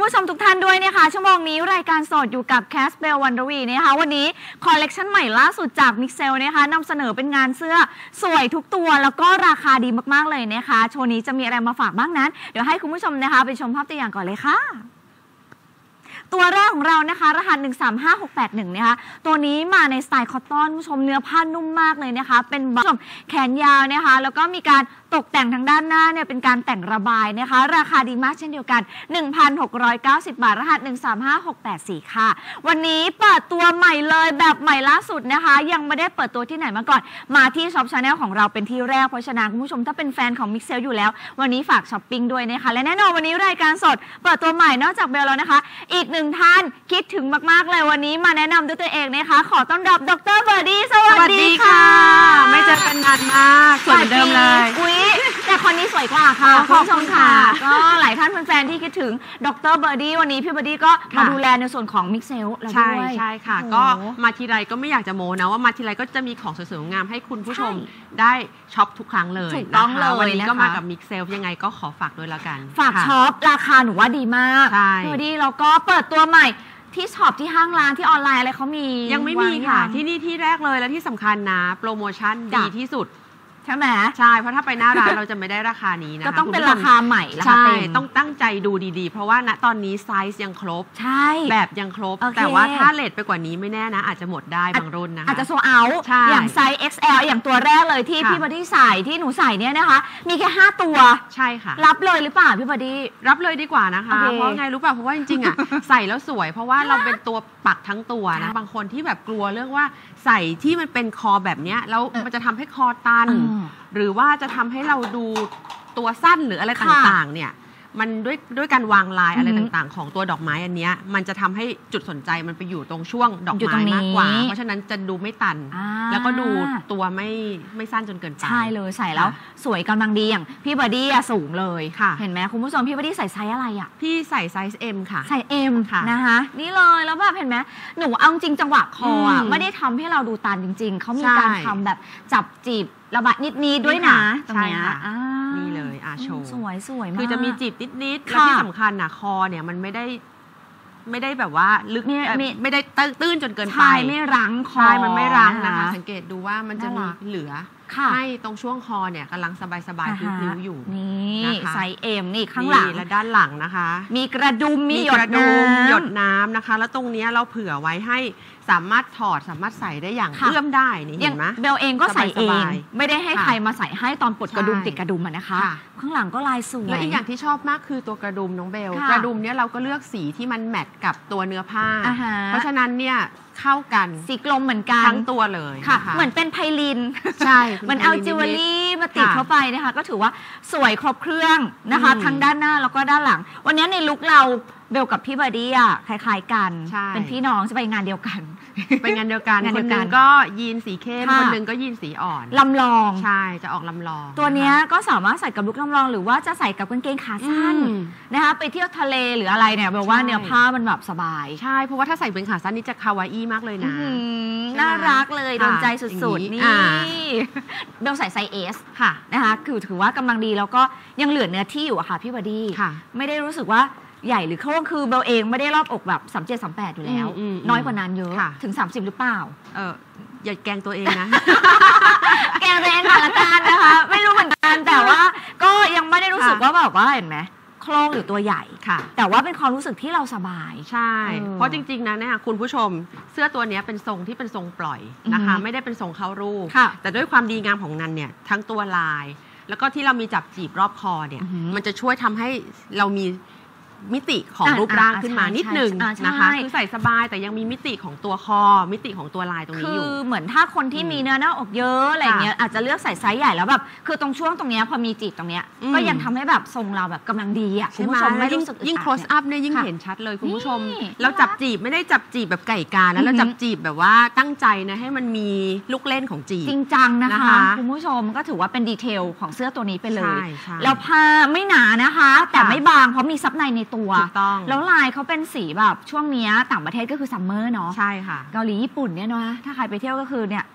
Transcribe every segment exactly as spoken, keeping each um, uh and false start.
ผู้ชมทุกท่านด้วยนะคะชั่วโมงนี้รายการสดอยู่กับแคสเบลวันดวีนะคะวันนี้คอลเลกชันใหม่ล่าสุดจากมิกเซลนะคะนำเสนอเป็นงานเสื้อสวยทุกตัวแล้วก็ราคาดีมากๆเลยนะคะโชว์นี้จะมีอะไรมาฝากบ้างนั้นเดี๋ยวให้คุณผู้ชมนะคะไปชมภาพตัวอย่างก่อนเลยค่ะตัวแรกของเรานะคะรหัสหนึ่งสามห้าหกแปดหนึ่งนะคะตัวนี้มาในสไตล์คอตตอนผู้ชมเนื้อผ้านุ่มมากเลยนะคะเป็นผู้ชมแขนยาวนะคะแล้วก็มีการตกแต่งทางด้านหน้าเนี่ยเป็นการแต่งระบายนะคะราคาดีมากเช่นเดียวกัน หนึ่งพันหกร้อยเก้าสิบ บาทรหัสหนึ่งสามห้าหกแปดสี่ ค่ะวันนี้เปิดตัวใหม่เลยแบบใหม่ล่าสุดนะคะยังไม่ได้เปิดตัวที่ไหนมาก่อนมาที่ช็อปชาแนลของเราเป็นที่แรกเพราะฉะนั้นคุณผู้ชมถ้าเป็นแฟนของมิกเซลอยู่แล้ววันนี้ฝากช้อปปิ้งด้วยนะคะและแน่นอนวันนี้รายการสดเปิดตัวใหม่นอกจากเบลแล้วนะคะอีกหนึ่งท่านคิดถึงมากๆเลยวันนี้มาแนะนำด้วยตัวเองนะคะขอต้อนรับดร.เบอร์ดี้สวัสดีค่ะไม่เจอกันนานมากสวยเดิมเลยอุ๊ยแต่คนนี้สวยกว่าค่ะคุณผู้ชมค่ะก็หลายท่านแฟนๆที่คิดถึงดร.เบอร์ดี้วันนี้พี่เบอร์ดี้ก็มาดูแลในส่วนของมิกเซลแล้วด้วยใช่ใช่ค่ะก็มาทีไรก็ไม่อยากจะโม้นะว่ามาทีไรก็จะมีของสวยๆงามให้คุณผู้ชมได้ช็อปทุกครั้งเลยถูกต้องเลยวันนี้ก็มากับมิกเซลยังไงก็ขอฝากด้วยละกันฝากช็อปราคาหนูว่าดีมากเบอร์ดี้แล้วก็เปิดตัวใหม่ที่ช็อปที่ห้างร้านที่ออนไลน์อะไรเขามียังไม่มีค่ะที่นี่ที่แรกเลยและที่สำคัญนะโปรโมชั่นดีที่สุดใช่ไหมใช่เพราะถ้าไปหน้าร้านเราจะไม่ได้ราคานี้นะคะก็ต้องเป็นราคาใหม่ราคาเต็มต้องตั้งใจดูดีๆเพราะว่าณตอนนี้ไซส์ยังครบใช่แบบยังครบแต่ว่าถ้าเลทไปกว่านี้ไม่แน่นะอาจจะหมดได้บางรุ่นนะคะอาจจะโซเอาอย่างไซส์ เอ็กซ์ แอล อย่างตัวแรกเลยที่พี่บอดี้ใส่ที่หนูใส่เนี่ยนะคะมีแค่ห้าตัวใช่ค่ะรับเลยหรือเปล่าพี่บอดี้รับเลยดีกว่านะคะเพราะไงรู้ป่ะเพราะว่าจริงๆอ่ะใส่แล้วสวยเพราะว่าเราเป็นตัวปักทั้งตัวนะบางคนที่แบบกลัวเรื่องว่าใส่ที่มันเป็นคอแบบนี้แล้วมันจะทำให้คอตันหรือว่าจะทำให้เราดูตัวสั้นหรืออะไรต่างๆเนี่ยมันด้วยด้วยการวางลายอะไรต่างๆของตัวดอกไม้อันนี้มันจะทำให้จุดสนใจมันไปอยู่ตรงช่วงดอกไม้มากกว่าเพราะฉะนั้นจะดูไม่ตันแล้วก็ดูตัวไม่ไม่สั้นจนเกินไปใช่เลยใส่แล้วสวยกำลังดีอย่างพี่บอดี้สูงเลยเห็นไหมคุณผู้ชมพี่บอดี้ใส่ไซส์อะไรอ่ะพี่ใส่ไซส์ เอ็ม ค่ะใส่ เอ็ม นะคะนี่เลยแล้วแบบเห็นไหมหนูเอาจริงจังหวะคอไม่ได้ทำให้เราดูตันจริงๆเขามีการทำแบบจับจีบระบายนิดๆด้วยนะตรงนี้นี่เลยอาโชว์สวยสวยมากคือจะมีจีบนิดๆและที่สำคัญนะคอเนี่ยมันไม่ได้ไม่ได้แบบว่าลึกไม่ได้ตื้นจนเกินไปไม่รั้งคอมันไม่รั้งนะคะสังเกตดูว่ามันจะมีเหลือให้ตรงช่วงคอเนี่ยกำลังสบายๆพลิ้วๆอยู่นี่ไซส์ เอ็ม นี่ข้างหลังและด้านหลังนะคะมีกระดุมมีหยดน้ำหยดน้ำนะคะแล้วตรงนี้เราเผื่อไว้ให้สามารถถอดสามารถใส่ได้อย่างเอื้อมได้นี่เห็นไหมเบลเองก็ใส่เองไม่ได้ให้ใครมาใส่ให้ตอนปลดกระดุมติดกระดุมนะคะข้างหลังก็ลายสวยและอีกอย่างที่ชอบมากคือตัวกระดุมน้องเบลกระดุมเนี่ยเราก็เลือกสีที่มันแมทกับตัวเนื้อผ้าเพราะฉะนั้นเนี่ยเข้ากันสีกลมเหมือนกันทั้งตัวเลยค่ะเหมือนเป็นไพลินใช่เหมือนเอาจิวเวลรี่มาติดเข้าไปนะคะก็ถือว่าสวยครบเครื่องนะคะทั้งด้านหน้าแล้วก็ด้านหลังวันนี้ในลุคเราเบลกับพี่บอดี้อ่ะคล้ายๆกันเป็นพี่น้องจะไปงานเดียวกันไปงานเดียวกันคนหนึ่งก็ยีนสีเข้มคนหนึ่งก็ยีนสีอ่อนลำลองใช่จะออกลำลองตัวนี้ก็สามารถใส่กับลุคลำลองหรือว่าจะใส่กับกางเกงขาสั้นนะคะไปเที่ยวทะเลหรืออะไรเนี่ยเบลว่าเนื้อผ้ามันแบบสบายใช่เพราะว่าถ้าใส่เป็นขาสั้นนี่จะคาวาอี้มากเลยนะน่ารักเลยโดนใจสุดๆนี่เบลใส่ไซส์ เอส ค่ะนะคะคือถือว่ากำลังดีแล้วก็ยังเหลือเนื้อที่อยู่อะค่ะพี่บอดี้ไม่ได้รู้สึกว่าใหญ่หรือโค้งคือเบลเองไม่ได้รอบอกแบบสามเจ็ดสามแปดอยู่แล้วน้อยกว่านั้นเยอะถึงสามสิบหรือเปล่าเอออย่าแกล้งตัวเองนะแกล้งตัวเองค่ะละกันนะคะไม่รู้เหมือนกันแต่ว่าก็ยังไม่ได้รู้สึกว่าแบบว่าเห็นไหมโครงหรือตัวใหญ่ค่ะแต่ว่าเป็นความรู้สึกที่เราสบายใช่เพราะจริงๆนะเนี่ยคุณผู้ชมเสื้อตัวนี้เป็นทรงที่เป็นทรงปล่อยนะคะไม่ได้เป็นทรงเข้ารูปแต่ด้วยความดีงามของนันเนี่ยทั้งตัวลายแล้วก็ที่เรามีจับจีบรอบคอเนี่ยมันจะช่วยทำให้เรามีมิติของรูปร่างขึ้นมานิดหนึ่งนะคะคือใส่สบายแต่ยังมีมิติของตัวคอมิติของตัวลายตรงนี้อยู่คือเหมือนถ้าคนที่มีเนื้อหน้าอกเยอะอะไรเงี้ยอาจจะเลือกใส่ไซส์ใหญ่แล้วแบบคือตรงช่วงตรงนี้พอมีจีบตรงเนี้ยก็ยังทำให้แบบทรงเราแบบกำลังดีอ่ะคุณผู้ชมไม่รู้สึกยิ่ง close up เนี่ยยิ่งเห็นชัดเลยคุณผู้ชมเราจับจีบไม่ได้จับจีบแบบไก่กานะเราจับจีบแบบว่าตั้งใจนะให้มันมีลูกเล่นของจีบจริงจังนะคะคุณผู้ชมก็ถือว่าเป็นดีเทลของเสื้อตัวนี้ไปเลยแล้วผ้าไม่หนานะคะแต่ไม่บางเพราะมีซับในในตัวแล้วลายเขาเป็นสีแบบช่วงนี้ต่างประเทศก็คือซัมเมอร์เนาะใช่ค่ะเกาหลีญี่ปุ่นเนี่ยเนาะถ้าใครไปเที่ยวก็คือเนี่ย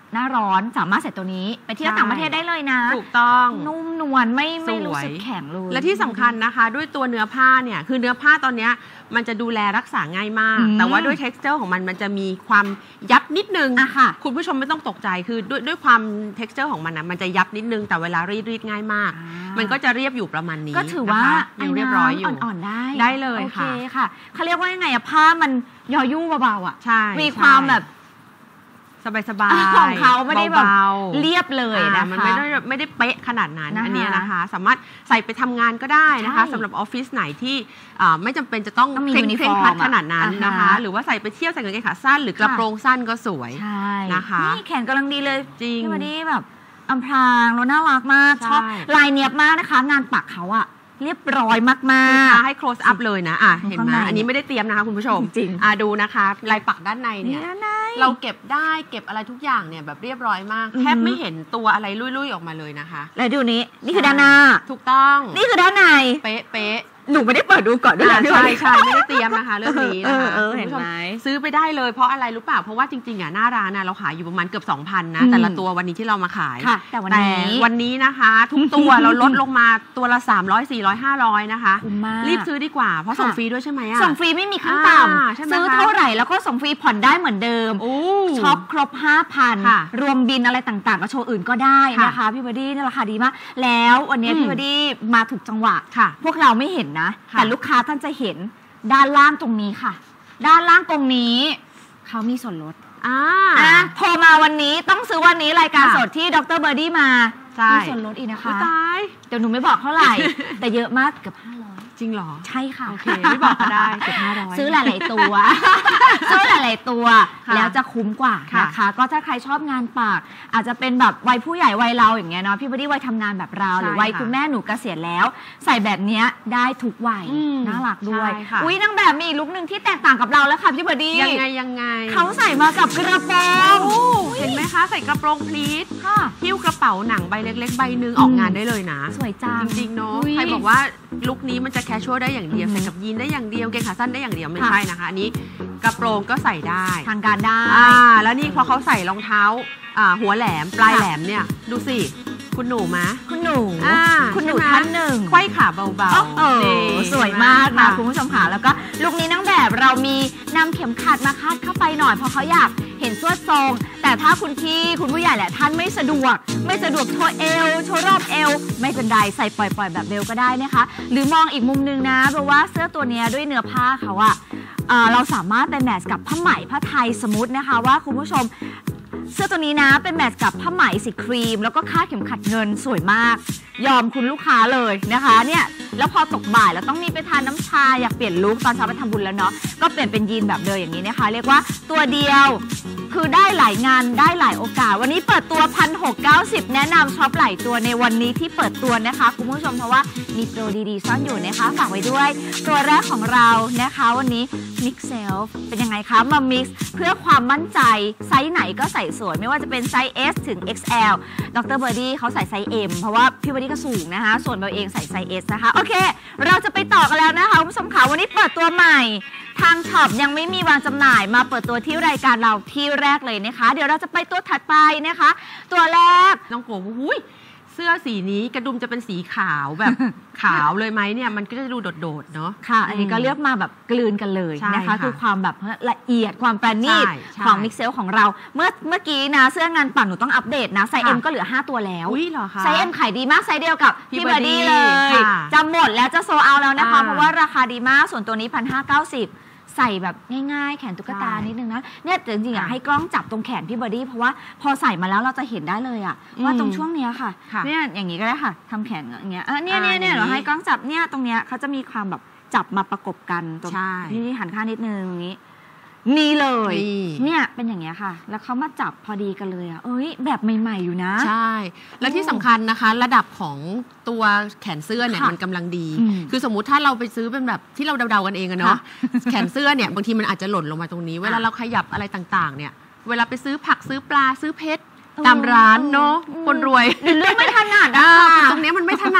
หน้าร้อนสามารถใส่ตัวนี้ไปเที่ยวต่างประเทศได้เลยนะถูกต้องนุ่มนวลไม่ไม่รู้สึกแข็งเลยและที่สำคัญนะคะด้วยตัวเนื้อผ้าเนี่ยคือเนื้อผ้าตอนนี้มันจะดูแลรักษาง่ายมากแต่ว่าด้วย texture ของมันมันจะมีความยับนิดนึงคุณผู้ชมไม่ต้องตกใจคือด้วยด้วยความ texture ของมันนะมันจะยับนิดนึงแต่เวลารีดรีดง่ายมากมันก็จะเรียบอยู่ประมาณนี้ก็ถือว่ายังเรียบร้อยอยู่อ่อนๆได้ได้เลยค่ะโอเคค่ะเขาเรียกว่ายังไงอะผ้ามันยอยุ่เบาๆอ่ะใช่มีความแบบสบายๆของเขาไม่ได้แบบเรียบเลยนะคะมันไม่ได้ไม่ได้เป๊ะขนาดนั้นอันนี้นะคะสามารถใส่ไปทำงานก็ได้นะคะสำหรับออฟฟิศไหนที่ไม่จำเป็นจะต้องเคร่งเคร่งครัดขนาดนั้นนะคะหรือว่าใส่ไปเที่ยวใส่กางเกงขาสั้นหรือกระโปรงสั้นก็สวยนะคะนี่แขนกำลังดีเลยจริงที่วันนี้แบบอำพรางแล้วน่ารักมากชอบลายเนียบมากนะคะงานปักเขาอะเรียบร้อยมากๆให้ close up เลยนะอ่ะเห็นไหมอันนี้ไม่ได้เตรียมนะคะคุณผู้ชมจริงอ่ะดูนะคะลายปักด้านในเนี่ยเราเก็บได้เก็บอะไรทุกอย่างเนี่ยแบบเรียบร้อยมากแทบไม่เห็นตัวอะไรลุยๆออกมาเลยนะคะแล้วดูนี้นี่คือด้านหน้าถูกต้องนี่คือด้านในเป๊ะเป๊ะหนูไม่ได้เปิดดูก่อนด้วยใช่ใช่ไม่ได้เตรียมนะคะเรื่องนี้นะคะเห็นไหมซื้อไปได้เลยเพราะอะไรรู้เปล่าเพราะว่าจริงๆอ่ะหน้าร้านน่ะเราขายอยู่ประมาณเกือบ สองพัน นะแต่ละตัววันนี้ที่เรามาขายแต่วันนี้วันนี้นะคะทุกตัวเราลดลงมาตัวละสามร้อย สี่ร้อย ห้าร้อยนะคะรีบซื้อดีกว่าเพราะส่งฟรีด้วยใช่ไหมอ่ะส่งฟรีไม่มีขั้นต่ำซื้อเท่าไหร่แล้วก็ส่งฟรีผ่อนได้เหมือนเดิมช็อปครบ ห้าพัน รวมบินอะไรต่างๆกับโชว์อื่นก็ได้นะคะพี่บอดี้นี่ราคาดีมากแล้ววันนี้พี่บอดี้มาถูกจังหวะพวกเราไม่เห็นนะแต่ลูกค้าท่านจะเห็นด้านล่างตรงนี้ค่ะด้านล่างตรงนี้เขามีส่วนลดอ่าโทรมาวันนี้ต้องซื้อวันนี้รายการสดที่ดร.เบอร์ดี้มามีส่วนลดอีกนะคะตายเดี๋ยวหนูไม่บอกเท่าไหร่แต่เยอะมากเกือบห้าร้อยจริงเหรอใช่ค่ะโอเคไม่บอกก็ได้เกือบห้าร้อยซื้อหลายๆตัวซื้อหลายๆตัวแล้วจะคุ้มกว่านะคะก็ถ้าใครชอบงานปากอาจจะเป็นแบบวัยผู้ใหญ่วัยเราอย่างเงี้ยเนาะพี่บอดี้วัยทำงานแบบเราหรือวัยคุณแม่หนูเกษียณแล้วใส่แบบเนี้ยได้ทุกวัยน่ารักด้วยอุ้ยนางแบบมีลุคนึงที่แตกต่างกับเราแล้วค่ะพี่บอดี้ยังไงยังไงเขาใส่มากับกระโปรงเห็นไหมคะใส่กระโปรงพลีทหิ้วกระเป๋าหนังใบเล็กๆใบนึงออกงานได้เลยนะสวยจังจริงๆเนาะใครบอกว่าลุคนี้มันจะแคชชวลได้อย่างเดียวใส่กับยีนได้อย่างเดียวเกงขาสั้นได้อย่างเดียวไม่ใช่นะคะอันนี้กระโปรงก็ใส่ได้ทางการได้อ่าแล้วนี่พอเขาใส่รองเท้าอ่าหัวแหลมปลายแหลมเนี่ยดูสิคุณหนูมะคุณหนูอ่าคุณหนูท่านหนึ่งไขว้ขาเบาๆเออสวยมากนะคุณผู้ชมค่ะแล้วก็ลุคนี้นางแบบเรามีนำเข็มขัดมาคาดเข้าไปหน่อยเพราะเขาอยากเห็นสวดทรงแต่ถ้าคุณพี่คุณผู้ใหญ่แหละท่านไม่สะดวกไม่สะดวกโชว์เอวโชว์รอบเอวไม่เป็นไรใส่ปล่อยๆแบบเบลก็ได้นะคะหรือมองอีกมุมนึงนะเพราะว่าเสื้อตัวนี้ด้วยเนื้อผ้าเขาอะเราสามารถไปแมทช์กับผ้าไหมผ้าไทยสมมตินะคะว่าคุณผู้ชมเสื้อตัวนี้นะเป็นแมทช์กับผ้าไหมสีครีมแล้วก็คาดเข็มขัดเงินสวยมากยอมคุณลูกค้าเลยนะคะเนี่ยแล้วพอตกบ่ายแล้วต้องมีไปทานน้ำชาอยากเปลี่ยนลุคตอนเช้าไปทำบุญแล้วเนาะก็เปลี่ยนเป็นยีนแบบเดิมอย่างนี้นะคะเรียกว่าตัวเดียวคือได้หลายงานได้หลายโอกาสวันนี้เปิดตัว หนึ่งพันหกร้อยเก้าสิบ แนะนำช็อปหลายตัวในวันนี้ที่เปิดตัวนะคะคุณผู้ชมเพราะว่ามีโปรดีๆซ่อนอยู่นะคะฝากไว้ด้วยตัวแรกของเรานะคะวันนี้ Mix Self เป็นยังไงคะมา Mix เพื่อความมั่นใจไซส์ไหนก็ใส่สวยไม่ว่าจะเป็นไซส์ S ถึง เอ็กซ์ แอล ดร. เบอร์ดี้เขาใส่ไซส์ M เพราะว่าพี่เบอร์ดี้ก็สูงนะคะส่วนเบลเองใส่ไซส์ S นะคะโอเคเราจะไปต่อกันแล้วนะคะคุณผู้ชมค่ะวันนี้เปิดตัวใหม่ทางช็อปยังไม่มีวางจำหน่ายมาเปิดตัวที่รายการเราที่แรกเลยนะคะเดี๋ยวเราจะไปตัวถัดไปนะคะตัวแรกน้องโกหุ้ยเสื้อสีนี้กระดุมจะเป็นสีขาวแบบ ขาวเลยไหมเนี่ยมันก็จะดูโดดๆเนาะค่ะอันนี้ก็เลือกมาแบบกลืนกันเลยนะคะคือความแบบละเอียดความประณีตของมิกเซลของเราเมื่อเมื่อกี้นะเสื้องานปั่นหนูต้องอัปเดตนะไซส์ M ก็เหลือห้าตัวแล้วอุ้ยเหรอคะไซส์ M ขายดีมากไซส์เดียวกับพี่เบอร์ดี้เลยจะหมดแล้วจะโซเอาแล้วนะคะเพราะว่าราคาดีมากส่วนตัวนี้ หนึ่งพันห้าร้อยเก้าสิบใส่แบบง่ายๆแขนตุ๊กตานิดนึงนะเนี่ยจริงๆอยากให้กล้องจับตรงแขนพี่บอดี้เพราะว่าพอใส่มาแล้วเราจะเห็นได้เลยอะว่าตรงช่วงเนี้ยค่ะเนี่ยอย่างนี้ก็ได้ค่ะทำแขนอย่างเงี้ยเนี่ยเนี่ยเนี่ยเราให้กล้องจับเนี่ยตรงเนี้ยเขาจะมีความแบบจับมาประกบกันตรงนี่หันข้างนิดนึงอย่างนี้นี่เลยเนี่ยเป็นอย่างเงี้ยค่ะแล้วเขามาจับพอดีกันเลยอ่ะเอ้ยแบบใหม่ๆอยู่นะใช่แล้วที่สำคัญนะคะระดับของตัวแขนเสื้อเนี่ยมันกำลังดีคือสมมุติถ้าเราไปซื้อเป็นแบบที่เราเดาๆกันเองอะเนาะแขนเสื้อเนี่ยบางทีมันอาจจะหล่นลงมาตรงนี้เวลาเราขยับอะไรต่างๆเนี่ยเวลาไปซื้อผักซื้อปลาซื้อเพชรตามร้านเนาะคนรวยเรื่องไม่ถนัดอ่ะตรงนี้มันไม่ถนัด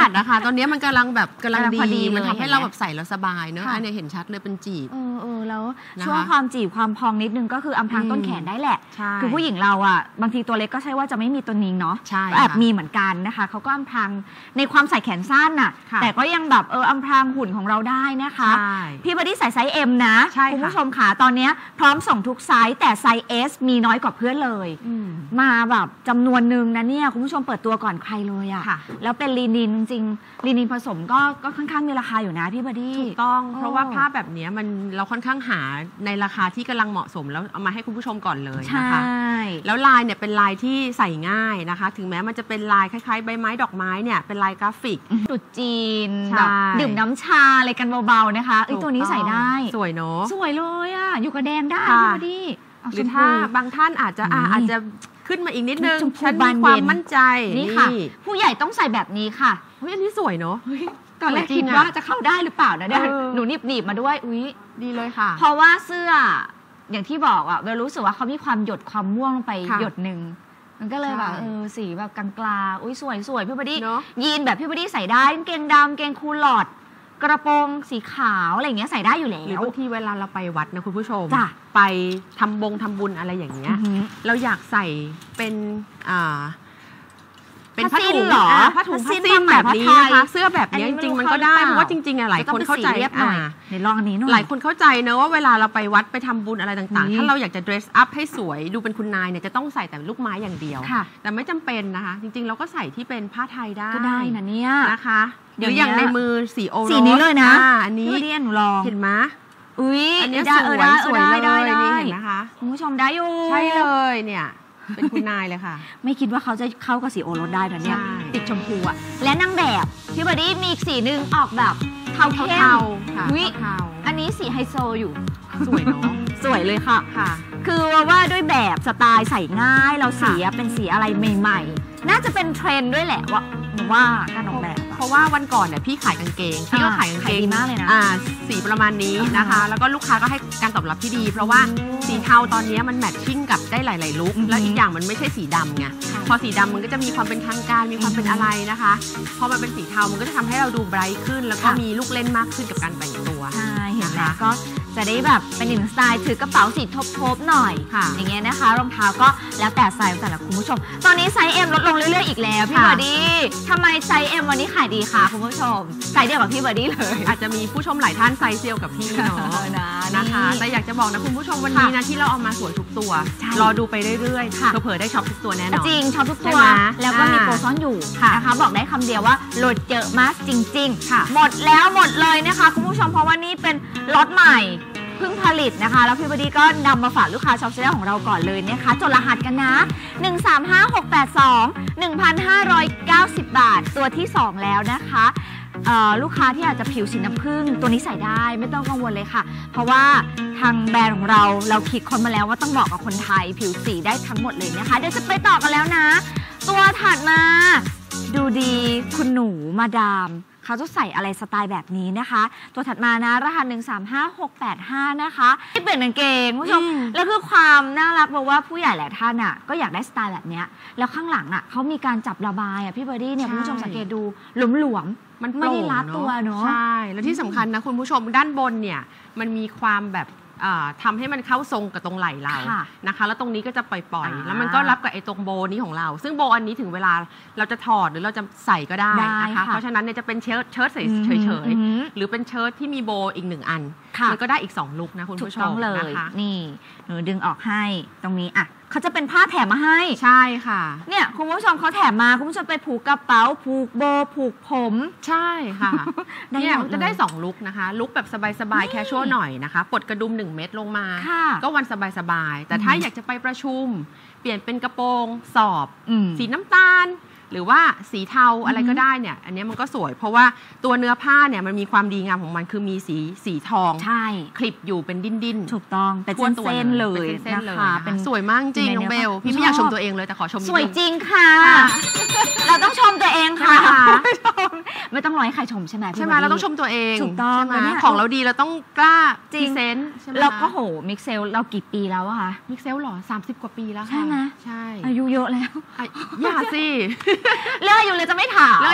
ดนะคะตอนนี้มันกำลังแบบกำลังกำลังพอดีดีมันเลยทำให้เห็นไหมเราแบบใส่แล้วสบายเนอะค่ะอันนี้เห็นชัดเลยเป็นจีบเออเออแล้วนะคะช่วงความจีบความพองนิดนึงก็คืออำพรางต้นแขนได้แหละใช่คือผู้หญิงเราอ่ะบางทีตัวเล็กก็ใช่ว่าจะไม่มีตัวนี้เนาะใช่ก็แอบค่ะมีเหมือนกันนะคะเขาก็อำพรางในความใส่แขนสั้นน่ะค่ะแต่ก็ยังแบบเอออำพรางหุ่นของเราได้นะคะใช่พี่บอดี้ใส่ไซส์ เอ็ม นะใช่ค่ะคุณผู้ชมค่ะตอนนี้พร้อมส่งทุกไซส์แต่ไซส์ เอส มีน้อยกว่าเพื่อนเลยอืมมาแบบจำนวนหนึ่งนะเนี่ยคุณผู้ชมเปิดตัวก่อนใครเลยอะค่ะแล้วเป็นลีนินจริงๆลีนินผสมก็ก็ค่อนข้างมีราคาอยู่นะพี่บอดี้ถูกต้องโอ้เพราะว่าผ้าแบบนี้มันเราค่อนข้างหาในราคาที่กำลังเหมาะสมแล้วเอามาให้คุณผู้ชมก่อนเลยใช่นะคะ แล้วลายเนี่ยเป็นลายที่ใส่ง่ายนะคะ ถึงแม้มันจะเป็นลายคล้ายๆใบไม้ดอกไม้เนี่ยเป็นลายกราฟิกตรุษจีนใช่แบบดื่มน้ำชาอะไรกันเบาๆนะคะไอ้ยตัวนี้ใส่ได้สวยเนาะสวยเลยอะอยู่กับแดงได้ค่ะพี่บอดี้เาหรือชมพูถ้าบางท่านอาจจะอ่ะนี่อาจจะขึ้นมาอีกนิดนึงชมพูฉันบามีนความเย็นมั่นใจนี่ค่ะ ผู้ใหญ่ต้องใส่แบบนี้ค่ะเฮ้ยอันนี้สวยเนาะตอนแรกจริคิดงอะว่าจะเข้าได้หรือเปล่านะเนี่ยเออหนูหนีบหนีบมาด้วยอุ้ยดีเลยค่ะเพราะว่าเสื้ออย่างที่บอกอะเบลรู้สึกว่าเขามีความหยดความม่วงลงไปค่ะหยดหนึ่งมันก็เลยแบบใช่เออสีแบบกลางๆอุ้ยสวยสวยพี่บอดี้เนอะยีนแบบพี่บอดี้ใส่ได้กางเกงดำกางเกงคูลอด กระโปรงสีขาวอะไรอย่างเงี้ยใส่ได้อยู่แล้หรือวบางทีเวลาเราไปวัดนะคุณผู้ชมจ้ะไปทำบงทำบุญอะไรอย่างเงี้ยอือหือเราอยากใส่เป็นอ่าเป็นผ้าผ้าสิ้นถุงเหรอผ้าถุงผ้าสิ้ผ้าน สิ้นผ้าไหมแบบนี้ผ้านะไทคะยเสื้อแบบนี้อัจนนี้ริงๆไม่มันรู้ก็ได้เข้าหรือเปล่าเพราะว่าจริงๆอะหลายคนเข้าใจต้องเป็นสีเรียบหน่อยอ่าเดี๋ยวลองอันนี้หน่อยหลายคนเข้าใจเนอะว่าเวลาเราไปวัดไปทำบุญอะไรต่างอุ๊ยๆ ถ้าเราอยากจะ dress up ให้สวยดูเป็นคุณนายเนี่ยจะต้องใส่แต่ลูกไม้อย่างเดียวค่ะแต่ไม่จำเป็นนะคะ จริงๆ เราก็ใส่ที่เป็นผ้าไทยได้ก็ได้นะเนี่ยนะคะหเดี๋รืยวออย่างเนี้ยในมือสีโอโรสสีนี้เลยนะอ่าอันนี้พี่บอดี้หนูลองเห็นไหมอุ้ยอันเนี้ยได้สเออวยได้สวยได้เลได้ยได้นี่เห็นไหมคะคุณผู้ชมได้อยู่ใช่เลยเนี่ย เป็นคุณนายเลยค่ะไม่คิดว่าเขาจะเข้ากับสีโอรสได้นะเนี่ยใช่ติดชมพูอะและนางแบบพี่บอดี้มีอีกสีหนึ่งออกแบบเทาเข้มเทาๆค่ะอุ๊ยเทาอันนี้สีไฮโซอยู่ๆสวยเนาะสวยเลยค่ะค่ะคือว่าด้วยแบบสไตล์ใส่ง่ายเราสีอะเป็นสีอะไรใหม่ๆ น่าจะเป็นเทรนด์ด้วยแหละว่าหนูว่าการออกแบบอะเพราะว่าวันก่อนเนี่ยพี่ขายกางเกงพี่ก็อ่าขายกางเกขายงดีมากเลยนะอ่าสีประมาณนี้นะคะอ่าแล้วก็ลูกค้าก็ให้การตอบรับที่ดี เพราะว่าโอ้สีเทาตอนนี้มันแมทชิ่งกับได้หลาย ๆ ลุคอือหือแล้วอีกอย่างมันไม่ใช่สีดำไงค่ะพอสีดำมันก็จะมีความเป็นทางการมีความเป็นอือหือออะไรนะคะพอมันเป็นสีเทามันก็จะทำให้เราดูไบรท์ขึ้น แล้วก็ค่ะมีลูกเล่นมากขึ้นกับการแต่งตัวใช่เห็นไหมนะคะก็จะได้แบบเป็นอีกหนึ่งสไตล์ถือกระเป๋าสีทบๆหน่อยค่ะอย่างเงี้ยนะคะรองเท้าก็แล้วแต่ไซส์แต่ละคุณผู้ชม ตอนนี้ไซส์ เอ็ม ลดลงเรื่อยๆอีกแล้วพี่ค่ะบอดี้ทำไมไซส์ เอ็ม วันนี้ขายดีคะคุณผู้ชมไซส์เดียวกับพี่บอดี้เลยอาจจะมีผู้ชมหลายท่านไซส์เซียวกับพี่เนาะนะนะคะ แต่อยากจะบอกนะคุณผู้ชมวันนี้นะที่เราเอามาสวยทุกตัวใช่รอดูไปเรื่อยค่ะๆเผลอๆได้ช็อปทุกตัวแน่นอนจริงชอบทุกตัวใช่ไหมแล้วก็มีอ่าโปรซ่อนอยู่ค่ะนะคะ บอกได้คำเดียวว่าลดเยอะมากจริงค่ะๆ หมดแล้วหมดเลยนะคะคุณผู้ชมเพราะว่านี่เป็นล็อตใหม่เพิ่งผลิตนะคะ แล้วพี่บดีก็นำมาฝากลูกค้าช็อปชาแนลของเราก่อนเลยนะคะจดรหัสกันนะ หนึ่ง สาม ห้า หก แปด สอง หนึ่งพันห้าร้อยเก้าสิบ บาท ตัวที่ สอง แล้วนะคะเอ่อลูกค้าที่อาจจะผิวสีน้ำผึ้งตัวนี้ใส่ได้ไม่ต้องกังวลเลยค่ะ เพราะว่าทางแบรนด์ของเราเราคิดค้นมาแล้วว่าต้องเหมาะกับคนไทยผิวสีได้ทั้งหมดเลยนะคะเดี๋ยวจะไปต่อกันแล้วนะ ตัวถัดมาดูดีคุณหนูมาดามเขาจะใส่อะไรสไตล์แบบนี้นะคะ ตัวถัดมานะรหัสหนึ่ง สาม ห้า หก แปด ห้านะคะที่เปลี่ยนกางเกงคุณผู้ชมอืมแล้วคือความน่ารักเพราะว่าผู้ใหญ่หลายท่านอ่ะก็อยากได้สไตล์แบบเนี้ยแล้วข้างหลังอ่ะเขามีการจับระบายอ่ะพี่เบอร์ดี้เนี่ยใช่คุณผู้ชมสังเกตดูหลวมมันไม่ได้รัดโปร่งตัวเนอะใช่ แล้วที่สำคัญนะคุณผู้ชมด้านบนเนี่ยมันมีความแบบอ่าทำให้มันเข้าทรงกับตรงไหล่เราค่ะนะคะ แล้วตรงนี้ก็จะปล่อยอ่าๆ แล้วมันก็รับกับไอ้ตรงโบนี้ของเรา ซึ่งโบอันนี้ถึงเวลาเราจะถอดหรือเราจะใส่ก็ได้ได้นะคะค่ะเพราะฉะนั้นเนี่ยจะเป็นเชิ้ตเชิ้ตอืมเฉยอืมๆหรือเป็นเชิ้ตที่มีโบอีกหนึ่งอันค่ะมันก็ได้อีกสองลุคนะคุณถูกผู้ชต้องมเลยนะคะนี่หนูดึงออกให้ตรงนี้อ่ะเขาจะเป็นผ้าแถมมาให้ใช่ค่ะเนี่ยคุณผู้ชมเขาแถมมาคุณผู้ชมไปผูกกระเป๋าผูกโบผูกผมใช่ค่ะได้เนี่ยหมดเลยจะได้สองลุคนะคะลุคแบบสบายๆแคชชวลหน่อยนะคะปลดกระดุมหนึ่งเม็ดลงมาค่ะก็วันสบายๆ แต่ถ้าอืมอยากจะไปประชุม เปลี่ยนเป็นกระโปรงสอบอืมสีน้ำตาล หรือว่าสีเทาอะไรก็ได้เนี่ย อันนี้มันก็สวย เพราะว่าตัวเนื้อผ้าเนี่ยมันมีความดีงามของมันคือมีสีสีทองใช่คลิปอยู่เป็นดิ้นดิ้นๆถูกต้องเป็นทั่วตัวเส้นๆเลยเป็นเส้นๆเลยนะคะนะคะเป็นสวยมากจริงเป็นน้องเบลเนื้อผ้าพี่ไม่อยากชชอบมตัวเองเลยแต่ขอชมนิดสวยนึงจริงค่ะค่ะเราต้องชมตัวเองค่ะใช่ไหมคะไม่ต้องรอให้ใครชมใช่ไหมพี่ใช่ไหมบดี้เราต้องชมตัวเองถูกต้องใช่ไหมแล้วเนี่ยของเราดีเราต้องกล้าจพริรีงเซนต์ใช่ไหมเราก็คะโหมิกเซลเรากี่ปีแล้วอะคะมิกเซลหรอสามสิบกว่าปีแล้วค่ะใช่ไหมใช่อายุเยอะแล้วอ่ะอย่าสิเลือกอายุเลยจะไม่ถามแล้วอายุเราจะไม่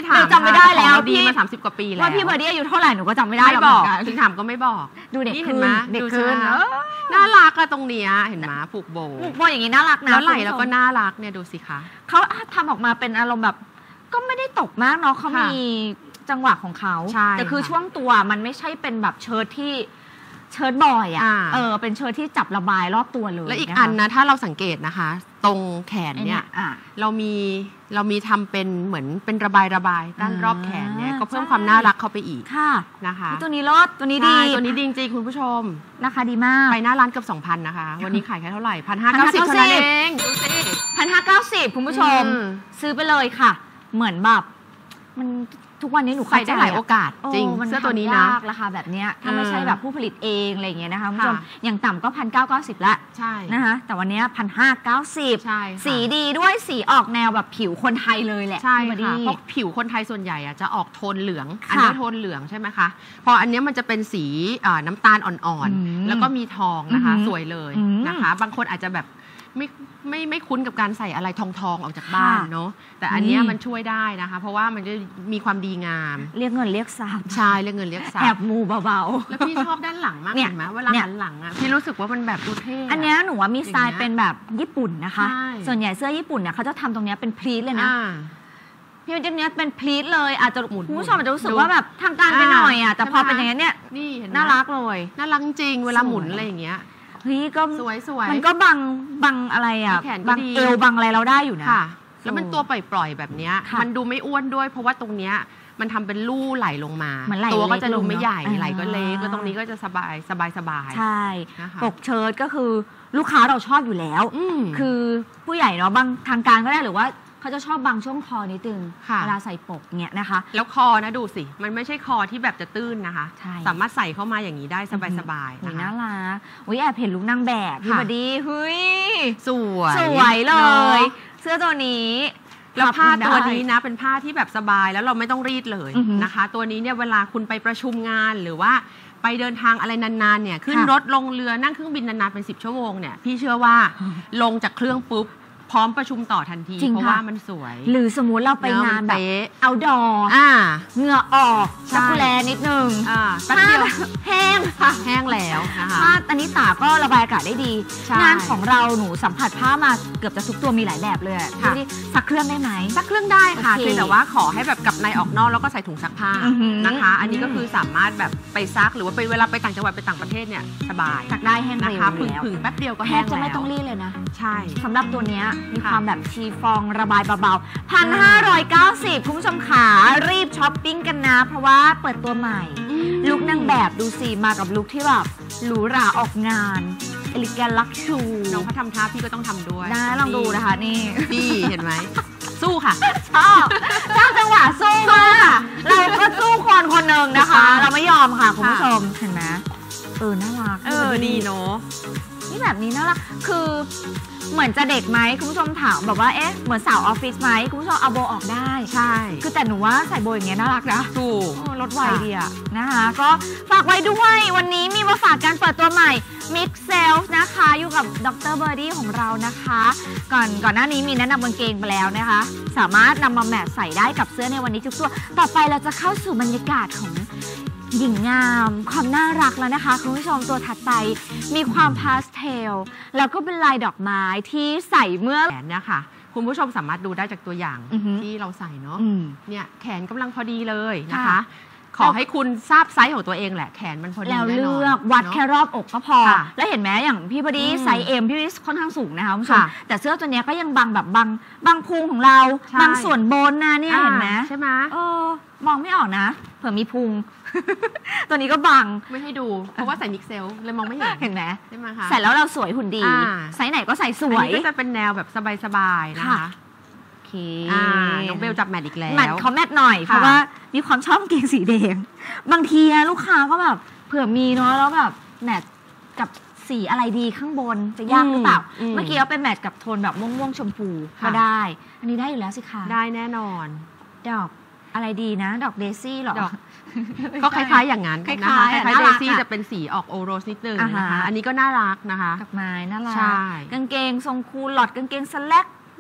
ถามจำไม่ได้แล้วดีพี่มาสามสิบกว่าปีแล้วว่าพี่เบอร์ดี้อายุเท่าไหร่หนูก็จำไม่ได้ไม่บอกแล้วเหมืนนถึงถามก็ไม่บอกดูเด็กนี่ขึ้เห็นนไหมเด็กดูขึ้นใช่ไหมเออน่ารักอะตรงเนี้ยเห็นไหมผูกโบผูกโบอย่างนี้น่ารักนะแล้วไหล่คุณผู้ชมแล้วก็น่ารักเนี่ยดูสิคะเขาทำออกมาเป็นอารมณ์แบบก็ไม่ได้ตกมากเนาะเขาค่ะมีจังหวะของเขาใช่แต่คือค่ะช่วงตัวมันไม่ใช่เป็นแบบเชิ้ตที่เชิ้ตบอยอ่ะอ่าเออเป็นเชิ้ตที่จับระบายรอบตัวเลยและอีกคอันนะถ้าเราสังเกตนะคะ ตรงแขนไอ้เนี่ยอ่ะเรามีเรามีทำเป็นเหมือนเป็นระบายระบายด้านอ่ารอบแขนเนี่ยก็เพิ่มใช่ความน่ารักเข้าไปอีกค่ะนะคะตัวนี้รสตัวนี้ดีใช่ตัวนี้ดีจริงๆคุณผู้ชมราคาดีมากไปหน้าร้านเกือบสองพันนะคะ วันนี้ขายแค่เท่าไหร่พันห้าเก้าสิบเท่านั้นเองดูสิพันห้าเก้าสิบคุณผู้ชมอืมซื้อไปเลยค่ะ เหมือนแบบมันทุกวันนี้หนูใส่เข้าใจได้หลายโอกาสจริงมันเสื้อตัวนี้ทำนะยากราคาแบบเนี้ยถ้าไม่เออใช่แบบผู้ผลิตเองอะไรอย่างเงี้ยนะคะคุณผู้ชมค่ะอย่างต่ำก็พันเก้าเก้าสิบละใช่นะคะแต่วันนี้พันห้าเก้าสิบใช่ค่ะสีดีด้วยสีออกแนวแบบผิวคนไทยเลยแหละใช่พี่บอค่ะดี้เพราะผิวคนไทยส่วนใหญ่อะจะออกโทนเหลืองค่ะอันนี้โทนเหลืองใช่ไหมคะพออันเนี้ยมันจะเป็นสีอ่าน้ำตาลอ่อนอืมๆ แล้วก็มีทองนะคะอือหือสวยเลยอืมนะคะ บางคนอาจจะแบบไม่ไม่ไม่คุ้นกับการใส่อะไรทองๆออกจากบ้านค่ะเนาะแต่อันเนี้ยนี่มันช่วยได้นะคะ เพราะว่ามันจะมีความดีงามเรียกเงินเรียกทรัพย์ใช่เรื่องเงินเรียกทรัแอพบย์มูเบาแล้วพี่ชอบด้านหลังมากเนี่ยเห็นไหมเวลาเนี่ยหันหลังอะพี่รู้สึกว่ามันแบบดูเท่ะอันเนี้ยหนูว่ามีสไตอย่างล์เงี้ยเป็นแบบญี่ปุ่นนะคะใช่ส่วนใหญ่เสื้อญี่ปุ่นเนี่ยเขาจะทำตรงเนี้ยเป็นพลีทเลยนะอ่าพี่วันนี้เป็นพลีทเลยอาจจะหมุนคุณผู้ชมอาจจะรู้สึกดูว่าแบบทางการไปหน่อยอ่ะแต่ใช่ไหมพอเป็นอย่างนี้ยเนี่ยนี่เห็นไหมน่ารักเลยน่ารักจริงเวลาหมุนสวยอะไรอย่างเงี้ยเฮ้ยก็สวยสวยมันก็บังบังอะไรอ่ะแขนก็บังดีเอวบังอะไรเราได้อยู่นะค่ะ แล้วมันตัวปล่อยๆแบบเนี้ยค่ะมันดูไม่อ้วนด้วย เพราะว่าตรงเนี้ยมันทำเป็นลู่ไหลลงมาเหมือนไหล่ตัวก็จะเล็กลดูงไม่ใหญ่เนอะไหลก็เล็กอ่าแล้วตรงนี้ก็จะสบายสบายสบายใช่นะคะปกเชิ้ตก็คือลูกค้าเราชอบอยู่แล้วอืมคือผู้ใหญ่เนาะบางทางการก็ได้หรือว่าเขาจะชอบบางช่วงคอนิดนึงค่ะเวลาใส่ปกเนี่ยนะคะแล้วคอนะดูสิ มันไม่ใช่คอที่แบบจะตื้นนะคะใช่สามารถใส่เข้ามาอย่างนี้ได้สบายสบายๆอุ๊นะยน่าคะรักอุ้ยแอบเห็นลุกนางแบบพี่ค่ะบดีเฮ้ยสวยสวยเลนยอะเสื้อตัวนี้แล้วผ้าพับตัวได้นี้นะเป็นผ้าที่แบบสบายแล้วเราไม่ต้องรีดเลยอือหือนะคะ ตัวนี้เนี่ยเวลาคุณไปประชุมงานหรือว่าไปเดินทางอะไรนานๆเนี่ยขึ้นค่ะรถลงเรือนั่งเครื่องบินนานๆเป็นสิบชั่วโมงเนี่ยพี่เชื่อว่าลงจากเครื่องปุ๊บพร้อมประชุมต่อทันทีจริงเพราะค่ะว่ามันสวยหรือสมมุติเราไปเนื้อมังานนแบบเป๊ะเอาดออ่าเหงื่อออกใช่ชักโคแลนิดนึงอ่าแป๊บเดียวผ้าแห้งค่ะแห้งแล้วนะคะผ้าอันนี้ตากก็ระบายอากาศได้ดีใช่งานของเราหนูสัมผัสผ้ามาเกือบจะทุกตัวมีหลายแบบเลยอะค่ะดูดิซักเครื่องได้ไหมซักเครื่องได้ค่ะโอเคเพียงแต่ว่าขอให้แบบกลับในออกนอกแล้วก็ใส่ถุงซักผ้าอือหือนะคะ อันนี้ก็คือสามารถแบบไปซักหรือว่าไปเวลาไปต่างจังหวัดไปต่างประเทศเนี่ยสบายซักได้แห้งนะเร็วคะอผึ่ยู่งแล้วผึ่งแป๊บเดียวก็แทแห้บงจะไม่แล้วต้องรีดเลยนะใช่สำหรับตัวเนี้ยมีค่ะความแบบชีฟองระบายเบาๆพันห้าร้อยเก้าสิบคุณผู้ชมขารีบช้อปปิ้งกันนะ เพราะว่าเปิดตัวใหม่ ลุคนางแบบดูสิมากับลุคที่แบบหรูหราออกงานเอลิแกนลักชูน้องเขาทำท่าพี่ก็ต้องทำด้วยนะลองดูนะคะนี่พี่เห็นไหม สู้ค่ะชอบชอบจังหวะสู้มากเราก็สู้คนคนหนึ่งนะคะค่ะเราไม่ยอมค่ะคุณผู้ชมเห็นไหมเออน่ารักเออดีเนาะนี่แบบนี้น่ารักคือเหมือนจะเด็กไหมคุณผู้ชมถามแบบว่าเอ๊ะเหมือนสาวออฟฟิศไหมคุณผู้ชมเอาโบออกได้ใช่คือแต่หนูว่าใส่โบอย่างเงี้ยน่ารักนะถูกโอ้ลดไวดีอะนะคะ ก็ฝากไว้ด้วยวันนี้มีมาฝากการเปิดตัวใหม่ Mix Self นะคะ อยู่กับดร Birdie ของเรานะคะ ก่อนก่อนหน้านี้มีแนะนำกางเกงไปแล้วนะคะ สามารถนำมาแมทใส่ได้กับเสื้อในวันนี้ทุกตัว ต่อไปเราจะเข้าสู่บรรยากาศของหญิงงาม ความน่ารักแล้วนะคะ คุณผู้ชมตัวถัดไปมีความพาสเทลแล้วก็เป็นลายดอกไม้ที่ใส่เมื่อแขนเนี่ยค่ะ คุณผู้ชมสามารถดูได้จากตัวอย่างอือหือที่เราใส่เนาะอืมเนี่ยแขนกำลังพอดีเลยนะคะค่ะขอให้คุณทราบไซส์ของตัวเองแหละ แขนมันพอดีแล้วแน่นอนเลือกวัดเนอะแค่รอบอกก็พอค่ะแล้วเห็นไหมอย่างพี่พอดีอืมไซส์เอ็มพี่พอดีค่อนข้างสูงนะคะคุณผู้ชมค่ะแต่เสื้อตัวเนี้ยก็ยังบังแบบบังบังพุงของเราใช่บางส่วนบนนะเนี่ยเห็นไหมใช่ไหมเออมองไม่ออกนะ เผื่อมีพุง ตัวนี้ก็บังไม่ให้ดู เพราะว่าใส่มิกเซลเลยมองไม่เห็นเห็นไหมใช่ไหมคะใส่แล้วเราสวยหุ่นดีอ่าไซส์ไหนก็ใส่สวอันยนี้ก็จะเป็นแนวแบบสบายๆนะค่ะคะโอเคอ่าน้องเบลจับแมทอีกแล้วแมทเขาแมทหน่อย เพราะว่ามีความชอบกางเกงสีแดงบางทีอะลูกค้าก็แบบเผื่อมีเนาะแล้วแบบแมทกับสีอะไรดีข้างบนจะยากหรือเปล่าอืมเมื่อกี้เราเป็นแมทกับโทนแบบม่วงๆชมพูค่ะก็ได้ อันนี้ได้อยู่แล้วสิคะได้แน่นอนดอกอะไรดีนะ ดอกเดซี่หรอดอก ก็คล้ายๆอย่างนั้นคล้ายๆนะคะคอะล้ายน่าๆเดรักซี่อะจะเป็นสีออกโอโรสนิดนึงอ่านะคะฮะอันนี้ก็น่ารักนะคะดอกไม้น่ารักใช่กางเกงทรงคูลหลอดกางเกงสแล็ก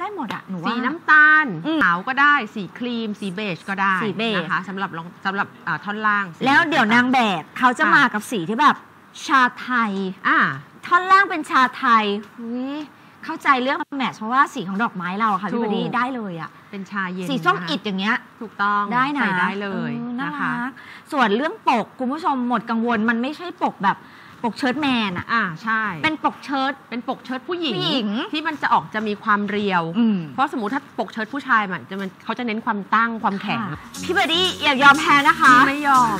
ได้หมดอะหนูว่าสีน้ำตาลขาวก็ได้สีครีมสีเบจก็ได้สีเบจนะคะสำหรับสำหรับท่อนล่างแล้วเดี๋ยวนางแบบเขาจะมากับสีที่แบบชาไทยอ่าท่อนล่างเป็นชาไทยเข้าใจเรื่องแมทช์เพราะว่าสีของดอกไม้เราค่ะพี่บดีได้เลยอ่ะเป็นชาเย็นสีส้มอิดอย่างเงี้ยถูกต้องได้นะใส่ได้เลยนะคะส่วนเรื่องปกคุณผู้ชมหมดกังวลมันไม่ใช่ปกแบบปกเชิ้ตแมนอ่ะอ่าใช่เป็นปกเชิ้ตเป็นปกเชิ้ตผู้หญิงที่มันจะออกจะมีความเรียวเพราะสมมุติถ้าปกเชิ้ตผู้ชายมันจะมันเขาจะเน้นความตั้งความแข็งพี่บดี้อย่ายอมแพ้นะคะไม่ยอม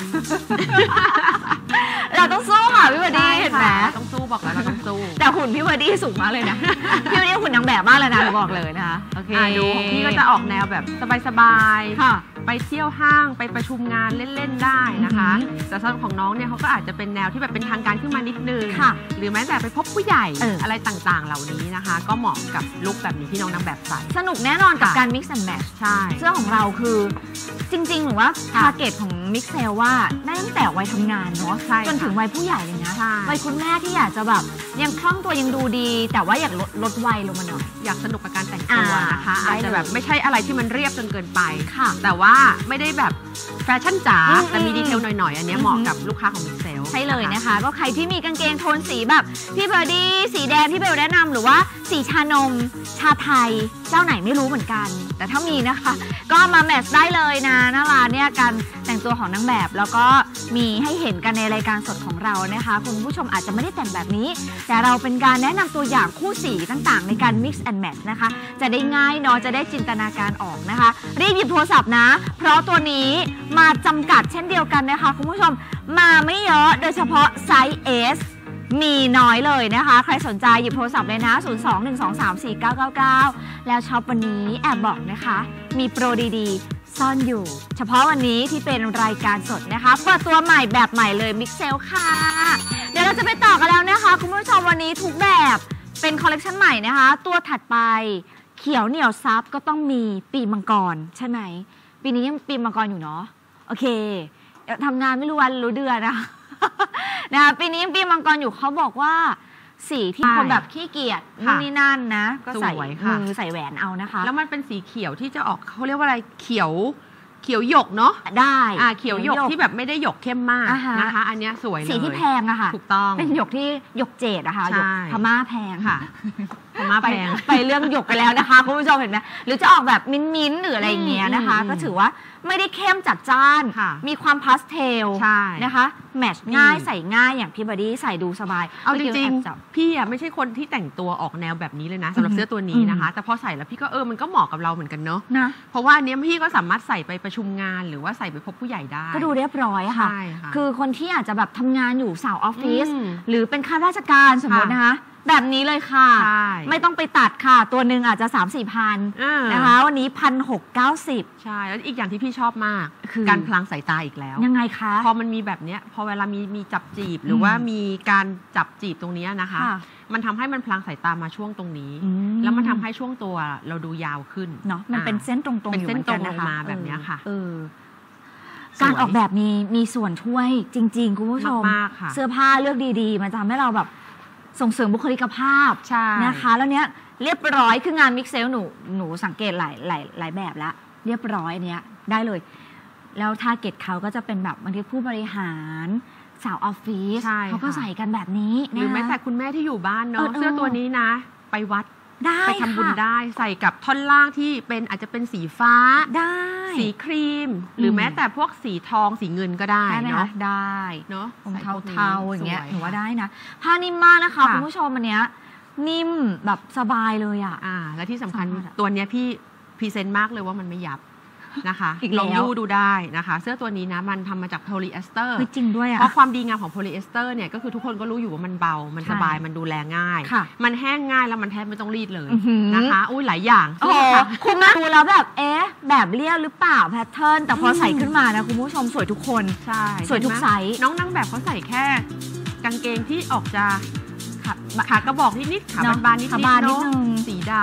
เราต้องสู้ค่ะพี่บดี้เห็นไหมต้องสู้บอกแล้วเราต้องสู้แต่หุ่นพี่บดี้สูงมากเลยนะพี่บดี้หุ่นนางแบบมากเลยนะเราบอกเลยนะคะโอเคดูพี่ก็จะออกแนวแบบสบายๆไปเที่ยวห้างไปประชุมงานเล่นๆได้นะคะแต่สำหรับของน้องเนี่ยเขาก็อาจจะเป็นแนวที่แบบเป็นทางการขึ้นมานิดนึงหรือแม้แต่ไปพบผู้ใหญ่อะไรต่างๆเหล่านี้นะคะก็เหมาะกับลุคแบบนี้ที่น้องนางแบบใส่สนุกแน่นอนกับการ mix and match ใช่เสื้อของเราคือจริงๆหรือว่าทาร์เก็ตของ mix sale ว่าได้ตั้งแต่วัยทำงานเนาะจนถึงวัยผู้ใหญ่เลยนะวัยคุณแม่ที่อยากจะแบบยังคล่องตัวยังดูดีแต่ว่าอยากลดลดวัยลงมาหน่อยอยากสนุกกับการแต่งตัวนะคะอาจจะแบบไม่ใช่อะไรที่มันเรียบจนเกินไปแต่ว่าไม่ได้แบบแฟชั่นจ๋าแต่มีดีเทลหน่อยๆอันนี้เหมาะกับลูกค้าของมิกเซลใช่เลยนะคะก็ใครที่มีกางเกงโทนสีแบบพี่เบอร์ดี้สีแดงที่เบลแนะนำหรือว่าสีชานมชาไทยเจ้าไหนไม่รู้เหมือนกันแต่ถ้ามีนะคะก็มาแมทช์ได้เลยนะหน้าร้านเนี่ยการแต่งตัวของนางแบบแล้วก็มีให้เห็นกันในรายการสดของเรานะคะคุณผู้ชมอาจจะไม่ได้แต่งแบบนี้แต่เราเป็นการแนะนำตัวอย่างคู่สีต่างๆในการ mix and match นะคะจะได้ง่ายเนาะจะได้จินตนาการออกนะคะรีบหยิบโทรศัพท์นะเพราะตัวนี้มาจำกัดเช่นเดียวกันนะคะคุณผู้ชมมาไม่เยอะโดยเฉพาะไซส์ S มีน้อยเลยนะคะใครสนใจหยิบโทรศัพท์เลยนะศูนย์ สอง หนึ่ง สอง สาม สี่ เก้า เก้า เก้าแล้วช็อปวันนี้แอบบอกนะคะมีโปรดีๆซ่อนอยู่เฉพาะวันนี้ที่เป็นรายการสดนะคะเปิดตัวใหม่แบบใหม่เลยมิกเซลค่ะเดี๋ยวเราจะไปต่อกันแล้วนะคะคุณผู้ชมวันนี้ทุกแบบเป็นคอลเลกชันใหม่นะคะตัวถัดไปเขียวเหนียวซับก็ต้องมีปีมังกรใช่ไหมปีนี้ยังปีมังกรอยู่เนาะโอเคทำงานไม่รู้วันรู้เดือนนะนะคะปีนี้ปีมังกรอยู่เขาบอกว่าสีที่คนแบบขี้เกียจนู่นนี่นั่นนะก็ใส่มือใส่แหวนเอานะคะแล้วมันเป็นสีเขียวที่จะออกเขาเรียกว่าอะไรเขียวเขียวหยกเนาะได้อ่าเขียวหยกที่แบบไม่ได้หยกเข้มมากนะคะอันนี้สวยเลยสีที่แพงอะค่ะถูกต้องเป็นหยกที่หยกเจดอะค่ะหยกพม่าแพงค่ะพม่าแพงไปเรื่องหยกกันแล้วนะคะคุณผู้ชมเห็นไหมหรือจะออกแบบมิ้นท์หรืออะไรอย่างเงี้ยนะคะก็ถือว่าไม่ได้เข้มจัดจ้านมีความพาสเทลนะคะแมทช์ง่ายใส่ง่ายอย่างพี่บอดี้ใส่ดูสบายเอาจริงๆพี่อะไม่ใช่คนที่แต่งตัวออกแนวแบบนี้เลยนะสำหรับเสื้อตัวนี้นะคะแต่พอใส่แล้วพี่ก็เออมันก็เหมาะกับเราเหมือนกันเนาะเพราะว่าอันนี้พี่ก็สามารถใส่ไปประชุมงานหรือว่าใส่ไปพบผู้ใหญ่ได้ก็ดูเรียบร้อยค่ะคือคนที่อาจจะแบบทำงานอยู่สาวออฟฟิศหรือเป็นข้าราชการสมมตินะคะแบบนี้เลยค่ะไม่ต้องไปตัดค่ะตัวหนึ่งอาจจะ สามสี่พันนะคะวันนี้พันหกเก้าสิบใช่แล้วอีกอย่างที่พี่ชอบมากคือการพลางสายตาอีกแล้วยังไงคะพอมันมีแบบเนี้ยพอเวลามีมีจับจีบหรือว่ามีการจับจีบตรงนี้นะคะมันทำให้มันพลางสายตามาช่วงตรงนี้แล้วมันทำให้ช่วงตัวเราดูยาวขึ้นเนาะมันเป็นเส้นตรงๆเป็นเส้นตรงลงมาแบบนี้ค่ะการออกแบบมีมีส่วนช่วยจริงๆคุณผู้ชมเสื้อผ้าเลือกดีๆมันจะทำให้เราแบบส่งเสริมบุคลิกภาพนะคะแล้วเนี้ยเรียบร้อยคืองานมิกเซลหนูหนูสังเกตหลายหลายหลายแบบแล้วเรียบร้อยเนี้ยได้เลยแล้วทาร์เก็ตเขาก็จะเป็นแบบบางทีผู้บริหารสาวออฟฟิศเขาก็ใส่กันแบบนี้หรือแม้แต่คุณแม่ที่อยู่บ้านเนาะเสื้อตัวนี้นะไปวัดไปทำบุญได้ใส่กับท่อนล่างที่เป็นอาจจะเป็นสีฟ้าได้สีครีมหรือแม้แต่พวกสีทองสีเงินก็ได้เนาะได้เนาะเทาๆอย่างเงี้ยถือว่าได้นะผ้านิ่มมากนะคะคุณผู้ชมอันเนี้ยนิ่มแบบสบายเลยอ่ะอ่าและที่สำคัญตัวเนี้ยพี่พรีเซนต์มากเลยว่ามันไม่ยับนะคะลองดูดูได้นะคะเสื้อตัวนี้นะมันทำมาจากโพลีเอสเตอร์จริงด้วยอ่ะเพราะความดีงามของโพลีเอสเตอร์เนี่ยก็คือทุกคนก็รู้อยู่ว่ามันเบามันสบายมันดูแลง่ายมันแห้งง่ายแล้วมันแทบไม่ต้องรีดเลยนะคะอุ้ยหลายอย่างโอ้คุณมาดูแล้วแบบเอ๊ะแบบเรียวหรือเปล่าแพทเทิร์นแต่พอใส่ขึ้นมานะคุณผู้ชมสวยทุกคนใช่สวยทุกไซส์น้องนั่งแบบเขาใส่แค่กางเกงที่ออกจะขากระบอกนิดๆขาบานๆนิดๆเนาะสีดำ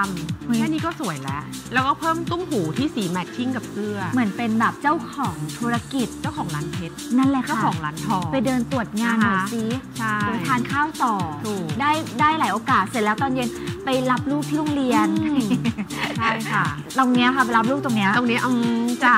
แค่นี้ก็สวยแล้วแล้วก็เพิ่มตุ้มหูที่สีแมทชิ่งกับเสื้อเหมือนเป็นแบบเจ้าของธุรกิจเจ้าของร้านเพชรนั่นแหละค่ะเจ้าของร้านทองไปเดินตรวจงานหน่อยสิไปทานข้าวต่อได้ได้หลายโอกาสเสร็จแล้วตอนเย็นไปรับลูกที่โรงเรียนใช่ค่ะตรงเนี้ยค่ะไปรับลูกตรงเนี้ยตรงนี้อืมจ้ะ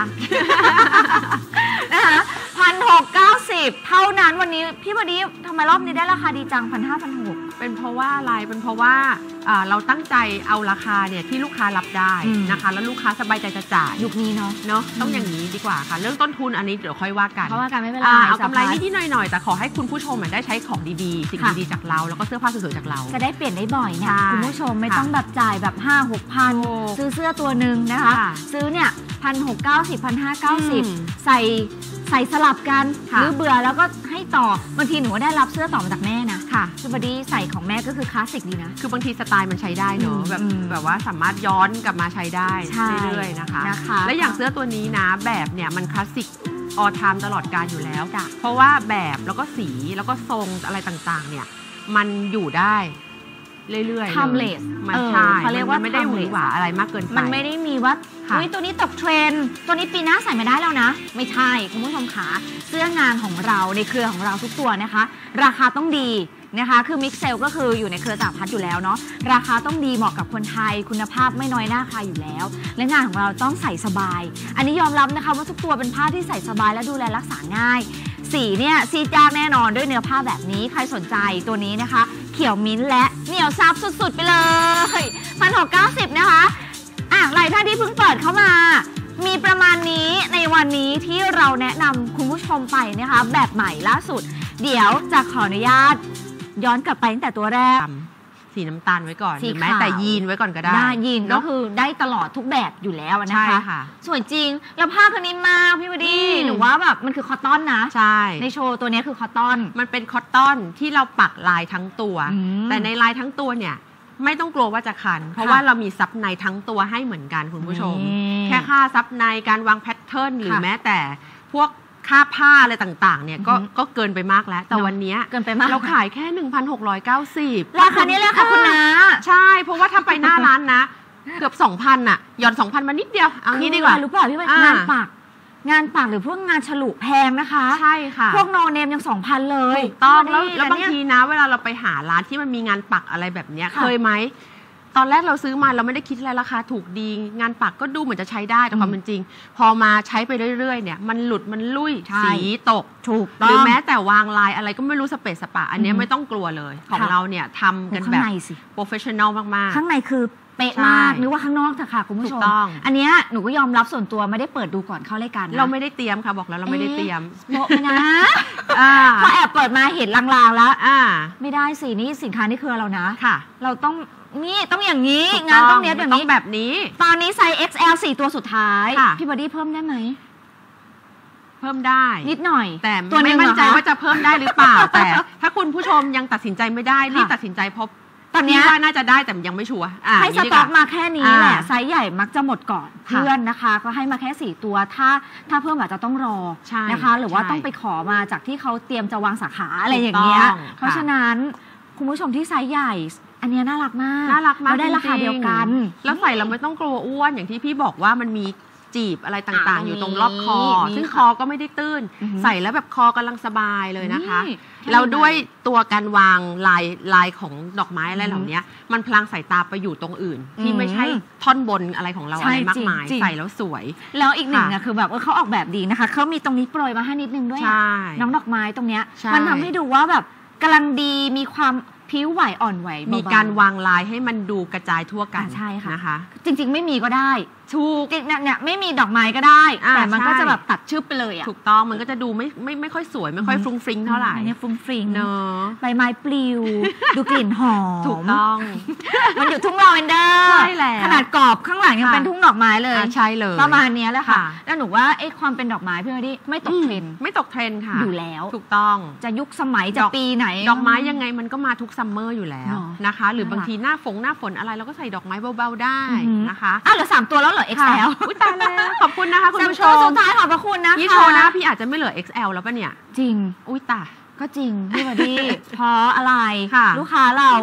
นะคะพันหกเก้าสิบเท่านั้นวันนี้พี่วันนี้ทำไมรอบนี้ได้ราคาดีจังพันห้าพันหกเป็นเพราะว่าอะไรเป็นเพราะว่าเราตั้งใจเอาราคาเนี่ยที่ลูกค้ารับได้นะคะแล้วลูกค้าสบายใจจะจ่ายยุคนี้เนาะเนาะต้องอย่างนี้ดีกว่าค่ะเรื่องต้นทุนอันนี้เดี๋ยวค่อยว่ากันเพราะว่ากันไม่เป็นไรเอากำไรนิดๆหน่อยๆแต่ขอให้คุณผู้ชมได้ใช้ของดีๆสิ่งดีๆจากเราแล้วก็เสื้อผ้าสวยๆจากเราจะได้เปลี่ยนได้บ่อยเนี่ยคุณผู้ชมไม่ต้องแบบจ่ายแบบห้าหกพันซื้อเสื้อตัวหนึ่งนะคะซื้อเนี่ยพันหกเก้าสิบพันห้าเก้าสิบใส่ใส่สลับกันหรือเบื่อแล้วก็ให้ต่อบางทีหนูได้รับเสื้อต่อมาจากแม่นะค่ะคือบอดี้ใส่ของแม่ก็คือคลาสสิกดีนะคือบางทีสไตล์มันใช้ได้เนอะแบบแบบว่าสามารถย้อนกลับมาใช้ได้เรื่อยๆนะคะและอย่างเสื้อตัวนี้นะแบบเนี่ยมันคลาสสิกออไทม์ตลอดกาลอยู่แล้วเพราะว่าแบบแล้วก็สีแล้วก็ทรงอะไรต่างๆเนี่ยมันอยู่ได้เรื่อยๆ timeless มันใช่เขาเรียกว่าไม่ได้หวือหวาอะไรมากเกินไปมันไม่ได้มีว่าอุ้ยตัวนี้ตกเทรนด์ตัวนี้ปีหน้าใส่ไม่ได้แล้วนะไม่ใช่คุณผู้ชมขาเสื้องานของเราในเครือของเราทุกตัวนะคะราคาต้องดีนะคะคือมิกเซลก็คืออยู่ในเครือสหพัฒน์อยู่แล้วเนาะราคาต้องดีเหมาะกับคนไทยคุณภาพไม่น้อยหน้าใครอยู่แล้วและงานของเราต้องใส่สบายอันนี้ยอมรับนะคะว่าทุกตัวเป็นผ้าที่ใส่สบายและดูแลรักษาง่ายสีเนี่ยซีดยากแน่นอนด้วยเนื้อผ้าแบบนี้ใครสนใจตัวนี้นะคะเขียวมิ้นท์และเหนียวซับสุดๆไปเลยพันหกเก้าสิบนะคะอ่ะหลายท่านที่เพิ่งเปิดเข้ามามีประมาณนี้ในวันนี้ที่เราแนะนำคุณผู้ชมไปนะคะแบบใหม่ล่าสุดเดี๋ยวจะขออนุญาตย้อนกลับไปตั้งแต่ตัวแรกสีน้ำตาลไว้ก่อนหรือแม้แต่ยีนไว้ก่อนก็ได้ได้ยีนก็คือได้ตลอดทุกแบบอยู่แล้วนะคะสวยจริงแล้วผ้าคันนี้มากพี่วดีหนูว่าแบบมันคือคอตตอนนะใช่ในโชว์ตัวนี้คือคอตตอนมันเป็นคอตตอนที่เราปักลายทั้งตัวแต่ในลายทั้งตัวเนี่ยไม่ต้องกลัวว่าจะคันเพราะว่าเรามีซับในทั้งตัวให้เหมือนกันคุณผู้ชมแค่ค่าซับในการวางแพทเทิร์นหรือแม้แต่พวกค่าผ้าอะไรต่างๆเนี่ยก็ก็เกินไปมากแล้วแต่วันนี้เกินไปมากเราขายแค่ หนึ่งพันหกร้อยเก้าสิบราคานี้แหละค่ะคุณนะใช่เพราะว่าถ้าไปหน้าร้านนะเกือบ สองพัน อ่ะหย่อน สองพัน มานิดเดียวเอางี้ดีกว่ารู้เปล่าพี่ว่างานปักงานปักหรือพวกงานฉลุแพงนะคะใช่ค่ะพวกโนเนมยัง สองพัน เลยถูกต้องแล้วแล้วบางทีนะเวลาเราไปหาร้านที่มันมีงานปักอะไรแบบนี้เคยไหมตอนแรกเราซื้อมาเราไม่ได้คิดอะไรราคาถูกดีงานปักก็ดูเหมือนจะใช้ได้แต่ความเป็นจริงพอมาใช้ไปเรื่อยๆเนี่ยมันหลุดมันลุ่ยสีตกถูกหรือแม้แต่วางลายอะไรก็ไม่รู้สเปซสปะอันนี้ไม่ต้องกลัวเลยของเราเนี่ยทำกันแบบโปรเฟชชั่นอลมากๆข้างในคือเป๊ะมากนึกว่าข้างนอกเถอะค่ะคุณผู้ชมอันนี้หนูก็ยอมรับส่วนตัวไม่ได้เปิดดูก่อนเข้ารายการเราไม่ได้เตรียมค่ะบอกแล้วเราไม่ได้เตรียมโป๊ะนะพอแอบเปิดมาเห็นลางๆแล้วไม่ได้สินี่สินค้านี่คือเรานะค่ะเราต้องนี่ต้องอย่างนี้งานต้องเนี้ยแบบนี้แบบนี้ตอนนี้ไซส์ เอ็กซ์ แอล สี่ตัวสุดท้ายพี่บอดี้เพิ่มได้ไหมเพิ่มได้นิดหน่อยแต่ไม่มั่นใจว่าจะเพิ่มได้หรือเปล่าแต่ถ้าคุณผู้ชมยังตัดสินใจไม่ได้รีบตัดสินใจเพราะตอนนี้ว่าน่าจะได้แต่ยังไม่ชัวร์ให้สต็อกมาแค่นี้แหละไซส์ใหญ่มักจะหมดก่อนเพื่อนนะคะก็ให้มาแค่สี่ตัวถ้าถ้าเพิ่มอาจจะต้องรอนะคะหรือว่าต้องไปขอมาจากที่เขาเตรียมจะวางสาขาอะไรอย่างเงี้ยเพราะฉะนั้นคุณผู้ชมที่ไซส์ใหญ่อันนี้น่ารักมากน่ารักมากได้ราคาเดียวกันแล้วใส่เราไม่ต้องกลัวอ้วนอย่างที่พี่บอกว่ามันมีจีบอะไรต่างๆอยู่ตรงรอบคอซึ่งคอก็ไม่ได้ตื้นใส่แล้วแบบคอกำลังสบายเลยนะคะแล้วด้วยตัวการวางลายลายของดอกไม้อะไรเหล่านี้มันพลางสายตาไปอยู่ตรงอื่นที่ไม่ใช่ท่อนบนอะไรของเราอะไรมากมายใส่แล้วสวยแล้วอีกหนึ่งอ่ะคือแบบเขาออกแบบดีนะคะเขามีตรงนี้โปรยมาให้นิดนึงด้วยน้องดอกไม้ตรงเนี้ยมันทำให้ดูว่าแบบกำลังดีมีความผิวไหวอ่อนไหวมีการวางลายให้มันดูกระจายทั่วกันใช่ค่ะนะคะจริงๆไม่มีก็ได้ถูกเนี่ยไม่มีดอกไม้ก็ได้แต่มันก็จะแบบตัดชึบไปเลยอ่ะถูกต้องมันก็จะดูไม่ไม่ไม่ค่อยสวยไม่ค่อยฟรุ้งฟริ้งเท่าไหร่เนี่ยฟรุ้งฟริ้งเนาะใบไม้ปลิวดูกลิ่นหอมถูกต้องมันอยู่ทุ่งลาเวนเดอร์ใช่แล้วขนาดกรอบข้างหลังยังเป็นทุ่งดอกไม้เลยใช่เลยประมาณนี้แหละค่ะแล้วหนูว่าไอ้ความเป็นดอกไม้พี่ว่าดิไม่ตกเทรนด์ไม่ตกเทรนด์ค่ะอยู่แล้วถูกต้องจะยุคสมัยจะปีไหนดอกไม้ยังไงมันก็มาทุกซัมเมอร์อยู่แล้วนะคะหรือบางทีหน้าฝนหน้าฝนอะไรเราก็ใส่ดอกไม้เบาๆได้นะคะอ้าวเหลือสามตัวแล้วเหรอ เอ็กซ์ แอลอุ้ยตายแล้วขอบคุณนะคะคุณผู้ชมสุดท้ายขอบพระคุณนะคะยี่โชว์นะพี่อาจจะไม่เหลือ เอ็กซ์ แอล แล้วป่ะเนี่ยจริงอุ้ยตายก็จริงพี่วดีเพราะอะไรลูกค้าเรา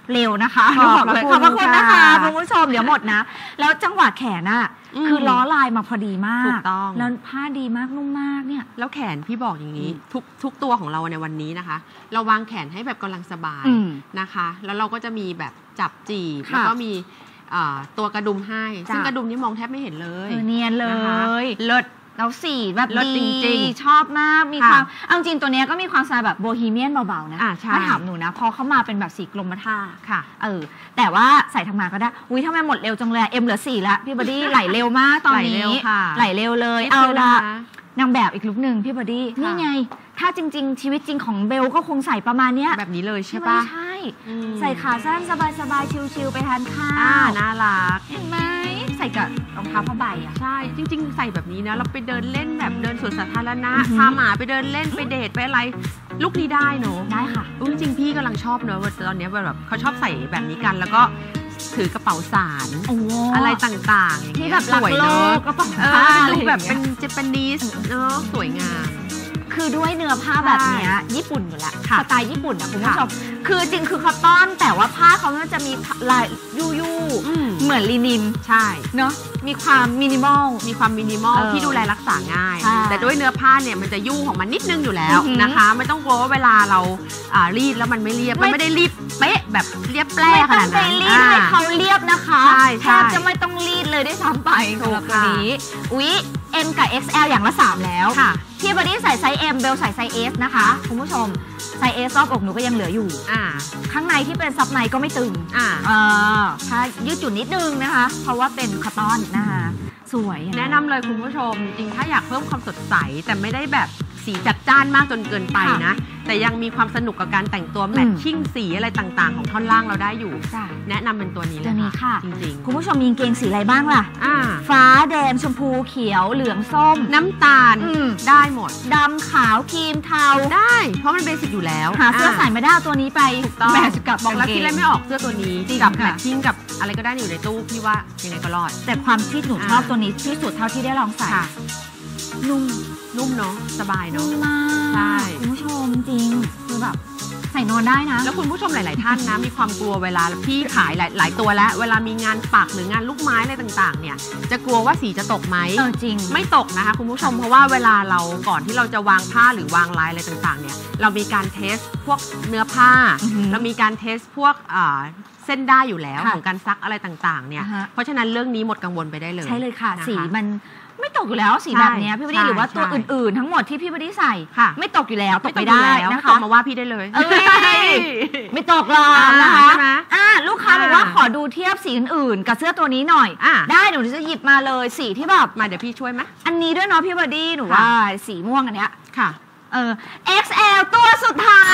เร็วนะคะขอบเลยคุณขอบพระคุณนะคะค่ะคุณผู้ชมเดี๋ยวหมดนะ แล้วจังหวะแขนน่ะอืมคือล้อลายมาพอดีมากถูกต้องแล้วผ้าดีมากนุ่มมากเนี่ยแล้วแขนพี่บอกอย่างนี้อืมทุกทุกตัวของเราในวันนี้นะคะ เราวางแขนให้แบบกำลังสบายอืมนะคะ แล้วเราก็จะมีแบบจับจีบค่ะแล้วก็มีอ่าตัวกระดุมให้จ้ะซึ่งกระดุมนี่มองแทบไม่เห็นเลยเออเนียนเลนะคะยเลิศแล้วสีแบบเลิศดีจริงชอบมากมีค่ะความเอาจริงตัวเนี้ยก็มีความสไตล์แบบโบฮีเมียนเบาๆนะอ่าใช่ถ้าถามหนูนะพอเข้ามาเป็นแบบสีกรมท่าค่ะเออแต่ว่าใส่ทำงานก็ได้อุ้ยทำไมหมดเร็วจังเลยเอ็มเหลือสี่แล้วพี่บอดี้ ไหลเร็วมากตอนไหลเร็นี้วค่ะไหลเร็วเลยนิดเอานึงละนะคะนางแบบอีกลุกหนึ่งพี่บอดี้ค่ะนี่ไง ถ้าจริง ๆ ชีวิตจริงของเบลก็คงใส่ประมาณเนี้ยแบบนี้เลยใช่ไม่ปะใช่อืมใส่ขาสั้นสบายๆชิลๆไปทานข้าอ่าว น่ารักเห็นไหมใส่กับรองเท้าผ้าใบอ่ะใช่ จริง ๆ ใส่แบบนี้นะ เราไปเดินเล่นแบบเดินสวนสาธารณะอือหือพาหมาไปเดินเล่นไปเดทไปอะไรลุคนี้ได้เนอะได้ค่ะอุ๊ยจริงๆพี่กำลังชอบเนอะว่าตอนเนี้ยแบบเขาชอบใส่แบบนี้กัน แล้วก็ถือกระเป๋าสารโอ้อะไรต่างๆอย่างที่เงี้ยแบบรักสวยโลเนอะกก็ต้องเอผ้าออะไรดูอแบย่าบงเงี้ยเป็นเจแปนิสเนอะสวยงามคือด้วยเนื้อผ้าแบบเนี้ยญี่ปุ่นอยู่แล้วค่ะสไตล์ญี่ปุ่นนะคุณผู้ค่ะชมคือจริงคือคอตตอนแต่ว่าผ้าเขามันจะมีลายยูยูอืมเหมือนลินินใช่เนาะมีความมินิมอลมีความมินิมอลเออที่ดูแลรักษาง่ายใช่แต่ด้วยเนื้อผ้าเนี่ยมันจะยุ่งของมันนิดนึงอยู่แล้วอือหือนะคะ ไม่ต้องกลัวว่าเวลาเราอ่ารีดแล้วมันไม่เรียบไม่มันไม่ได้รีบเป๊ะแบบเรียบแปร่ไม่ขต้อนาง ดไปนั้นรีดให้อ่าเขาเรียบนะคะใช่แทใช่บจะไม่ต้องรีดเลยด้วยซ้ำไปถูกสำหรับตัวค่ะนี้อุ๊ย M กับ เอ็กซ์ แอล อย่างละสามแล้วค่ะพี่บอดี้ใส่ไซส์ M เบลใส่ไซส์ S นะคะคุณผู้ชมไซส์ S รอบอกหนูก็ยังเหลืออยู่อ่าข้างในที่เป็นซับในก็ไม่ตึงอ่าเออถ้ายืดหยุ่นนิดนึงนะคะ เพราะว่าเป็นคอตตอนนะคะสวยเห็ไหมแนะนำเลยคุณผู้ชม จริงๆถ้าอยากเพิ่มความสดใส แต่ไม่ได้แบบสีจัดจ้านมากจนเกินไปนะ แต่ยังมีความสนุกกับการแต่งตัวแมทชิ่งสีอะไรต่างๆ ของท่อนล่างเราได้อยู่จ้ะแนะนำเป็นตัวนี้เลตัวย นี้ค่ะจริงคุณผู้ชมมีกางเกงสีอะไรบ้างล่ะๆอ่าฟ้าแดงชมพูเขียวเหลืองส้มน้ำตาลอืมได้หมดดำขาวครีมเทาได้ เพราะมันเบสิกอยู่แล้วหาเสื้อใส่ไม่ได้เอาตัวนี้ไปถูกต้องแมทช์กับบอกแล้วกางเกคิดงอะไรไม่ออกเสื้อตัวนี้จริงกับค่ะแมทชิ่งกับอะไรก็ได้อยู่ในตู้พี่ว่ายังไงก็รอดแต่ความที่หนูอ่าชอบตัวนี้ที่สุดเท่าที่ได้ลองใส่ค่ะนุ่มนุ่มเนาะสบายเนาะนุ่มมากใช่คุณผู้ชมจริงคือแบบใส่นอนได้นะแล้วคุณผู้ชมหลาย ๆ ท่านนะ มีความกลัวเวลาพี่ขายหลายหลายตัวแล้ว เวลามีงานปักหรืองานลูกไม้อะไรต่าง ๆ เนี่ย จะกลัวว่าสีจะตกไหมเออจริงไม่ตกนะคะคุณผู้ชมเพราะว่าเวลาเราก่อนที่เราจะวางผ้าหรือวางลายอะไรต่างๆ เนี่ยเรามีการเทสพวกเนื้อผ้าอือหือเรามีการเทสพวกอ่าเส้นได้อยู่แล้วค่ะของการซักอะไรต่าง ๆ เนี่ยอ่าฮะเพราะฉะนั้นเรื่องนี้หมดกังวลไปได้เลยใช่เลยค่ะนสีมันไม่ตกอยู่แล้วสีใช่แบบเนี้ยพี่บดีใช่หรือว่าตัวใช่อื่นๆ ทั้งหมดที่พี่บดีใส่ค่ะไม่ตกอยู่แล้วตไม่กต้อไม่งดูได้แล้วนะตคะกมาว่าพี่ได้เลยเอ้ย ไม่ตกหรอกอ่านนะคะใช่ไหมอ่าลูกค้าบอกว่าขอดูเทียบสีอื่นๆกับเสื้อตัวนี้หน่อยอ่ะได้หนูจะหยิบมาเลยสีที่แบบมาเดี๋ยวพี่ช่วยไหมอันนี้ด้วยเนาะพี่บดีหนูค่ะว่าสีม่วงอันเนี้ยค่ะเออ เอ็กซ์ แอล ตัวสุดท้าย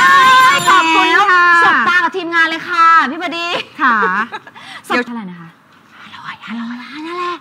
ขอบคุณค่ะสบตากับทีมงานเลยค่ะพี่บดีค่ะสดเท่าไหร่นะคะห้าร้อยห้าร้อยนั่นแหละ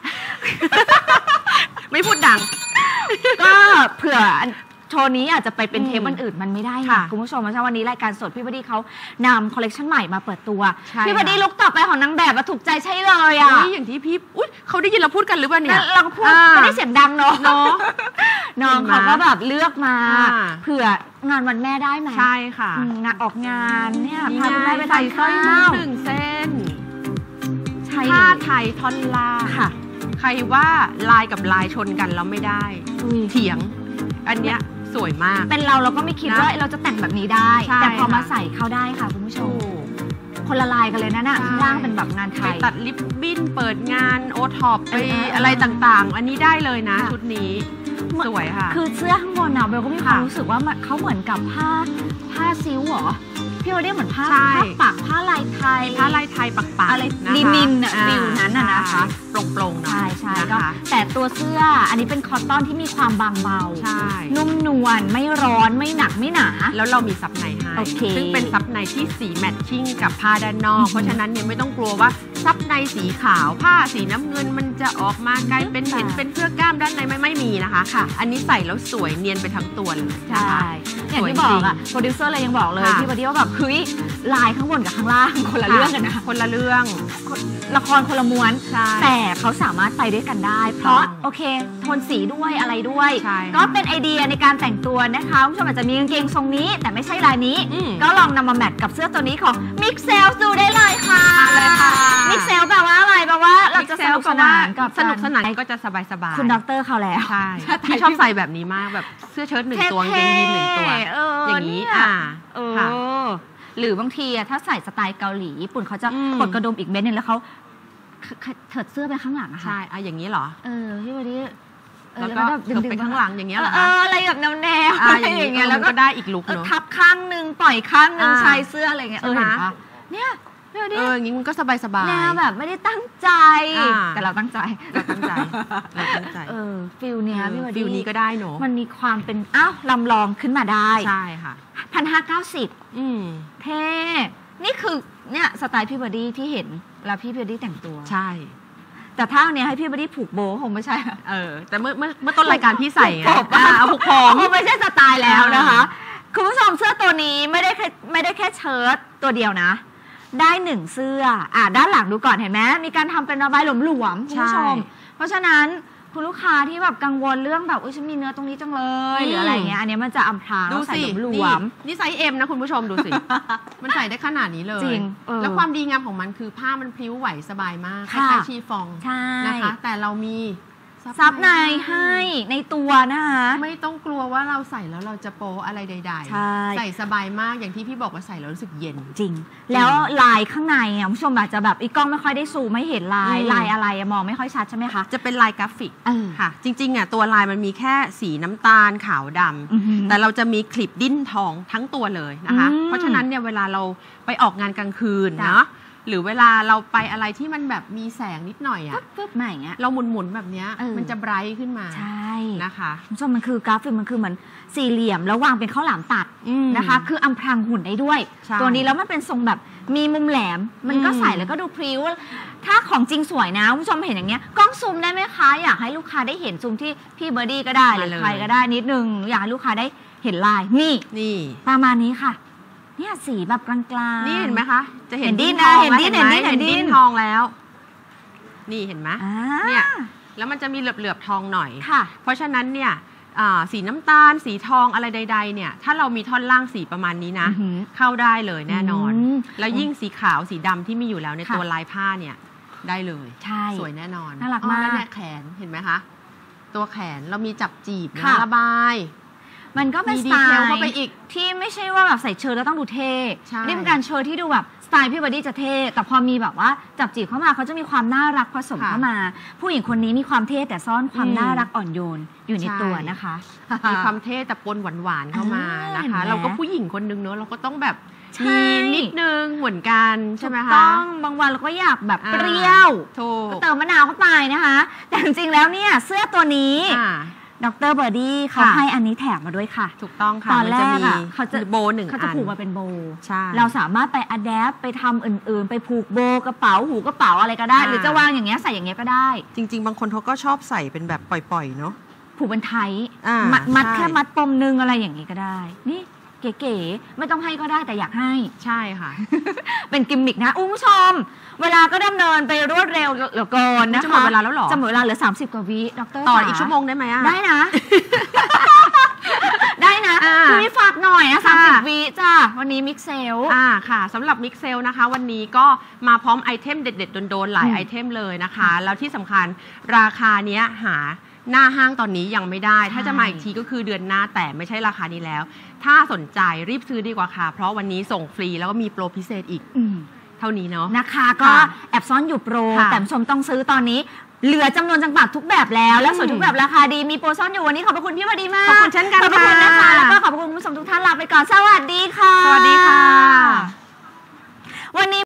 ไม่พูดดังก็เผื่อโชว์นี้อาจจะไปเป็นอืมเทปวันอื่นมันไม่ได้ค่ะนะคุณผู้ชมเพราะฉะนั้นวันนี้รายการสดพี่บดีเขานำคอลเลกชันใหม่มาเปิดตัวใช่พี่บดีค่ะลุกต่อไปของนางแบบมาถูกใจใช่เลยอ่ะอุ๊ยอย่างที่พี่อุ๊ยเขาได้ยินเราพูดกันหรือเปล่าเนี่ยเราก็พูดอ่าไม่ได้เสียงดังเนาะเนาะน้องเขาก็แบบเลือกมาอ่าเผื่องานวันแม่ได้ไหมใช่ค่ะอืมงานออกงานเนี่ยนี่พาคุณแม่ไปใส่ทานสร้อยข้ามุกวหนึ่งเส้นใช่เลผ้าย ไทยท่อนล่างค่ะใครว่าลายกับลายชนกันแล้วไม่ได้อุ้ยเถียง อันเนี้ยสวยมากเป็นเราเราก็ไม่คิดนะว่าเราจะแต่งแบบนี้ได้ใช่แต่พอมาค่ะใส่เข้าได้ค่ะคุณผู้ชถูมกคนละลายกันเลยนะน่ะใช่ข้างล่างเป็นแบบงานไทไปยตัดลิปบิ้นเปิดงานโอท็อปไปเออเอออะไรต่างๆ อันนี้ได้เลยนะค่ะชุดนี้เหมือนสวยค่ะคือเสื้อข้างบนน่ะเบลก็มีความค่ะรู้สึกว่ามันเขาเหมือนกับผ้าผ้าซิวเหรอพี่ว่าได้เหมือนผ้าใช่ผ้าปักผ้าลายไทยผ้าลายไทยปักๆอะไรนะคะลินินน่ะอ่าฟิลนั้นน่ะนะคะโปร่งๆหน่อยใช่ใช่นะก็คะแต่ตัวเสื้ออันนี้เป็นคอตตอนที่มีความบางเบาใช่นุ่มนวลไม่ร้อนไม่หนักไม่หนาแล้วเรามีซับในให้โอเคซึ่งเป็นซับในที่สีแมทชิ่งกับผ้าด้านนอกอือหือเพราะฉะนั้นเนี่ยไม่ต้องกลัวว่าซับในสีขาวผ้าสีน้ำเงินมันจะออกมากลายเป็นค่ะเห็นเป็นเสื้อกล้ามด้านในไม่ไม่มีนะคะค่ะอันนี้ใส่แล้วสวยเนียนไปทั้งตัวเลยใช่นะคะอย่างที่บอกอะโปรดิวเซอร์เลยยังบอกเลยค่ะพี่บดีว่าแบบเฮ้ยลายข้างบนกับข้างล่างคนละเรื่องกันนะคนละเรื่องละครคนละม้วนใช่แต่เขาสามารถไปด้วยกันได้ เพราะโอเคโทนสีด้วยอะไรด้วยก็เป็นไอเดียในการแต่งตัวนะคะคุณผู้ชมอาจจะมีกางเกงทรงนี้แต่ไม่ใช่ลายนี้ก็ลองนำมาแมทกับเสื้อตัวนี้ของ Mix Sales ดูได้เลยค่ะเลยค่ะ Mix Sales แปลว่าอะไรแปลว่าเราจะสนุกสนานกับสนุกสนานก็จะสบายสบายคุณด็อกเตอร์เขาแล้วใช่ที่ชอบใส่แบบนี้มากแบบเสื้อเชิ้ตหนึ่งตัวกางเกงยีนหนึ่งตัวอย่างนี้อ่าหรือบางทีถ้าใส่สไตล์เกาหลีญี่ปุ่นเขาจะกดกระดุมอีกเม็ดนึงแล้วเขาเถิดเสื้อไปข้างหลังอะค่ะใช่อะอย่างนี้เหรอเออพี่วันนี้แล้วก็ดึงไปข้างหลังอย่างเงี้ยเหรอเอออะไรแบบแนวแนวอะไรอย่างเงี้ยแล้วก็ได้อีกลุคเนาะทับข้างนึงปล่อยข้างนึงชายเสื้ออะไรเงี้ยเออเห็นปะเนี่ยเอออย่างงี้มันก็สบายสบายแนวแบบไม่ได้ตั้งใจแต่เราตั้งใจเราตั้งใจเราตั้งใจเออฟิลเนี้ยพี่วันฟิลนี้ก็ได้เนาะมันมีความเป็นอ้าวลำลองขึ้นมาได้ใช่ค่ะพันห้าเก้าสิบเท่นี่คือเนี่ยสไตล์พี่บอดี้ที่เห็นแล้วพี่บอดี้แต่งตัวใช่แต่ถ้าเนี้ยให้พี่บอดี้ผูกโบคงไม่ใช่เออแต่เมื่อเมื่อเมื่อต้นรายการพี่ใส่ไงเอาผูกผมคงไม่ใช่สไตล์แล้วนะคะคุณผู้ชมเสื้อตัวนี้ไม่ได้แค่ไม่ได้แค่เชิ้ตตัวเดียวนะได้หนึ่งเสื้ออ่ะด้านหลังดูก่อนเห็นไหมมีการทำเป็นระบายหลวมๆคุณผู้ชมเพราะฉะนั้นคุณลูกค้าที่แบบกังวลเรื่องแบบอุ้ยฉันมีเนื้อตรงนี้จังเลยหรืออะไรเงี้ยอันนี้มันจะอำพรางดูสิหลวมนี่ไซส์เอ็มนะคุณผู้ชมดูสิมันใส่ได้ขนาดนี้เลยจริงแล้วความดีงามของมันคือผ้ามันพลิ้วไหวสบายมากคล้ายๆชีฟองนะคะแต่เรามีซับในให้ในตัวนะคะไม่ต้องกลัวว่าเราใส่แล้วเราจะโป๊อะไรใดๆใส่สบายมากอย่างที่พี่บอกว่าใส่แล้วรู้สึกเย็นจริงแล้วลายข้างในอ่ะคุณผู้ชมอาจจะแบบอีกกล้องไม่ค่อยได้ซูมไม่เห็นลายลายอะไรมองไม่ค่อยชัดใช่ไหมคะจะเป็นลายกราฟิกค่ะจริงๆอ่ะตัวลายมันมีแค่สีน้ำตาลขาวดำแต่เราจะมีคลิปดิ้นทองทั้งตัวเลยนะคะเพราะฉะนั้นเนี่ยเวลาเราไปออกงานกลางคืนเนาะหรือเวลาเราไปอะไรที่มันแบบมีแสงนิดหน่อยอะปึ๊บๆใหม่เงี้ยเราหมุนๆแบบเนี้ยมันจะไบรท์ขึ้นมาใช่นะคะคุณผู้ชมมันคือกราฟิกมันคือเหมือนสี่เหลี่ยมแล้ววางเป็นข้าวหลามตัดนะคะคืออำพรางหุ่นได้ด้วยตัวนี้แล้วมันเป็นทรงแบบมีมุมแหลมมันก็ใส่แล้วก็ดูพริ้วถ้าของจริงสวยนะคุณผู้ชมเห็นอย่างเงี้ยกล้องซูมได้ไหมคะอยากให้ลูกค้าได้เห็นซูมที่พี่เบอร์ดี้ก็ได้หรือใครก็ได้นิดนึงอยากให้ลูกค้าได้เห็นลายนี่นี่ประมาณนี้ค่ะเนี่ยสีแบบกลางๆนี่เห็นไหมคะจะเห็นดิ้นทองเห็นดิ้นเห็นดิ้นเห็นดิ้นทองแล้วนี่เห็นไหมเนี่ยแล้วมันจะมีเหลือบๆทองหน่อยเพราะฉะนั้นเนี่ยสีน้ำตาลสีทองอะไรใดๆเนี่ยถ้าเรามีท่อนล่างสีประมาณนี้นะเข้าได้เลยแน่นอนแล้วยิ่งสีขาวสีดำที่มีอยู่แล้วในตัวลายผ้าเนี่ยได้เลยสวยแน่นอนน่ารักมากแล้วแขนเห็นไหมคะตัวแขนเรามีจับจีบระบายมันก็เป็นสไตล์เข้าไปอีกที่ไม่ใช่ว่าแบบใส่เชิ้ตแล้วต้องดูเท่นี่เป็นการเชิ้ตที่ดูแบบสไตล์พี่บอดี้จะเท่แต่พอมีแบบว่าจับจีบเข้ามาเขาจะมีความน่ารักผสมเข้ามาผู้หญิงคนนี้มีความเท่แต่ซ่อนความน่ารักอ่อนโยนอยู่ในตัวนะคะมีความเท่แต่ปนหวานๆเข้ามานะคะเราก็ผู้หญิงคนนึงเนอะเราก็ต้องแบบมีนิดนึงเหมือนกันใช่ไหมคะต้องบางวันเราก็อยากแบบเปรี้ยวก็เติมมะนาวเข้าไปนะคะแต่จริงๆแล้วเนี่ยเสื้อตัวนี้ดร.เบอร์ดี้เขาให้อันนี้แถมมาด้วยค่ะถูกต้องค่ะตอนแรกอ่ะเขาจะโบหนึ่งอันเขาจะผูกมาเป็นโบเราสามารถไปอัดแอปไปทำอื่นๆไปผูกโบกระเป๋าหูกระเป๋าอะไรก็ได้หรือจะวางอย่างเงี้ยใส่อย่างเงี้ยก็ได้จริงๆบางคนเขาก็ชอบใส่เป็นแบบปล่อยๆเนาะผูกเป็นไทยมัดแค่มัดปมนึงอะไรอย่างงี้ก็ได้นี่เก๋ๆไม่ต้องให้ก็ได้แต่อยากให้ใช่ค่ะเป็นกิมมิกนะผู้ชมเวลาก็ดำเนินไปรวดเร็วเหลือเกินนะคะจะหมดเวลาแล้วหรอจะหมดเวลาเหลือสามสิบกว่าวิดร. ต่ออีกชั่วโมงได้ไหมอ่ะได้นะได้นะคุณพี่ฝากหน่อยนะสามสิบวิจ้าวันนี้มิกเซลอ่าค่ะสำหรับมิกเซลนะคะวันนี้ก็มาพร้อมไอเทมเด็ดๆโดนๆหลายไอเทมเลยนะคะแล้วที่สำคัญราคาเนี้ยหาหน้าห้างตอนนี้ยังไม่ได้ถ้าจะมาอีกทีก็คือเดือนหน้าแต่ไม่ใช่ราคานี้แล้วถ้าสนใจรีบซื้อดีกว่าค่ะเพราะวันนี้ส่งฟรีแล้วก็มีโปรพิเศษอีกเท่านี้เนาะนะคะก็แอบซ่อนอยู่โปรแต่ชมต้องซื้อตอนนี้เหลือจำนวนจำกัดทุกแบบแล้วและสวยทุกแบบราคาดีมีโปรซ่อนอยู่วันนี้ขอบคุณพี่วดีมากขอบคุณเช่นกันขอบคุณนะคะแล้วก็ขอบคุณคุณผู้ชมทุกท่านลาไปก่อนสวัสดีค่ะสวัสดีค่ะวันนี้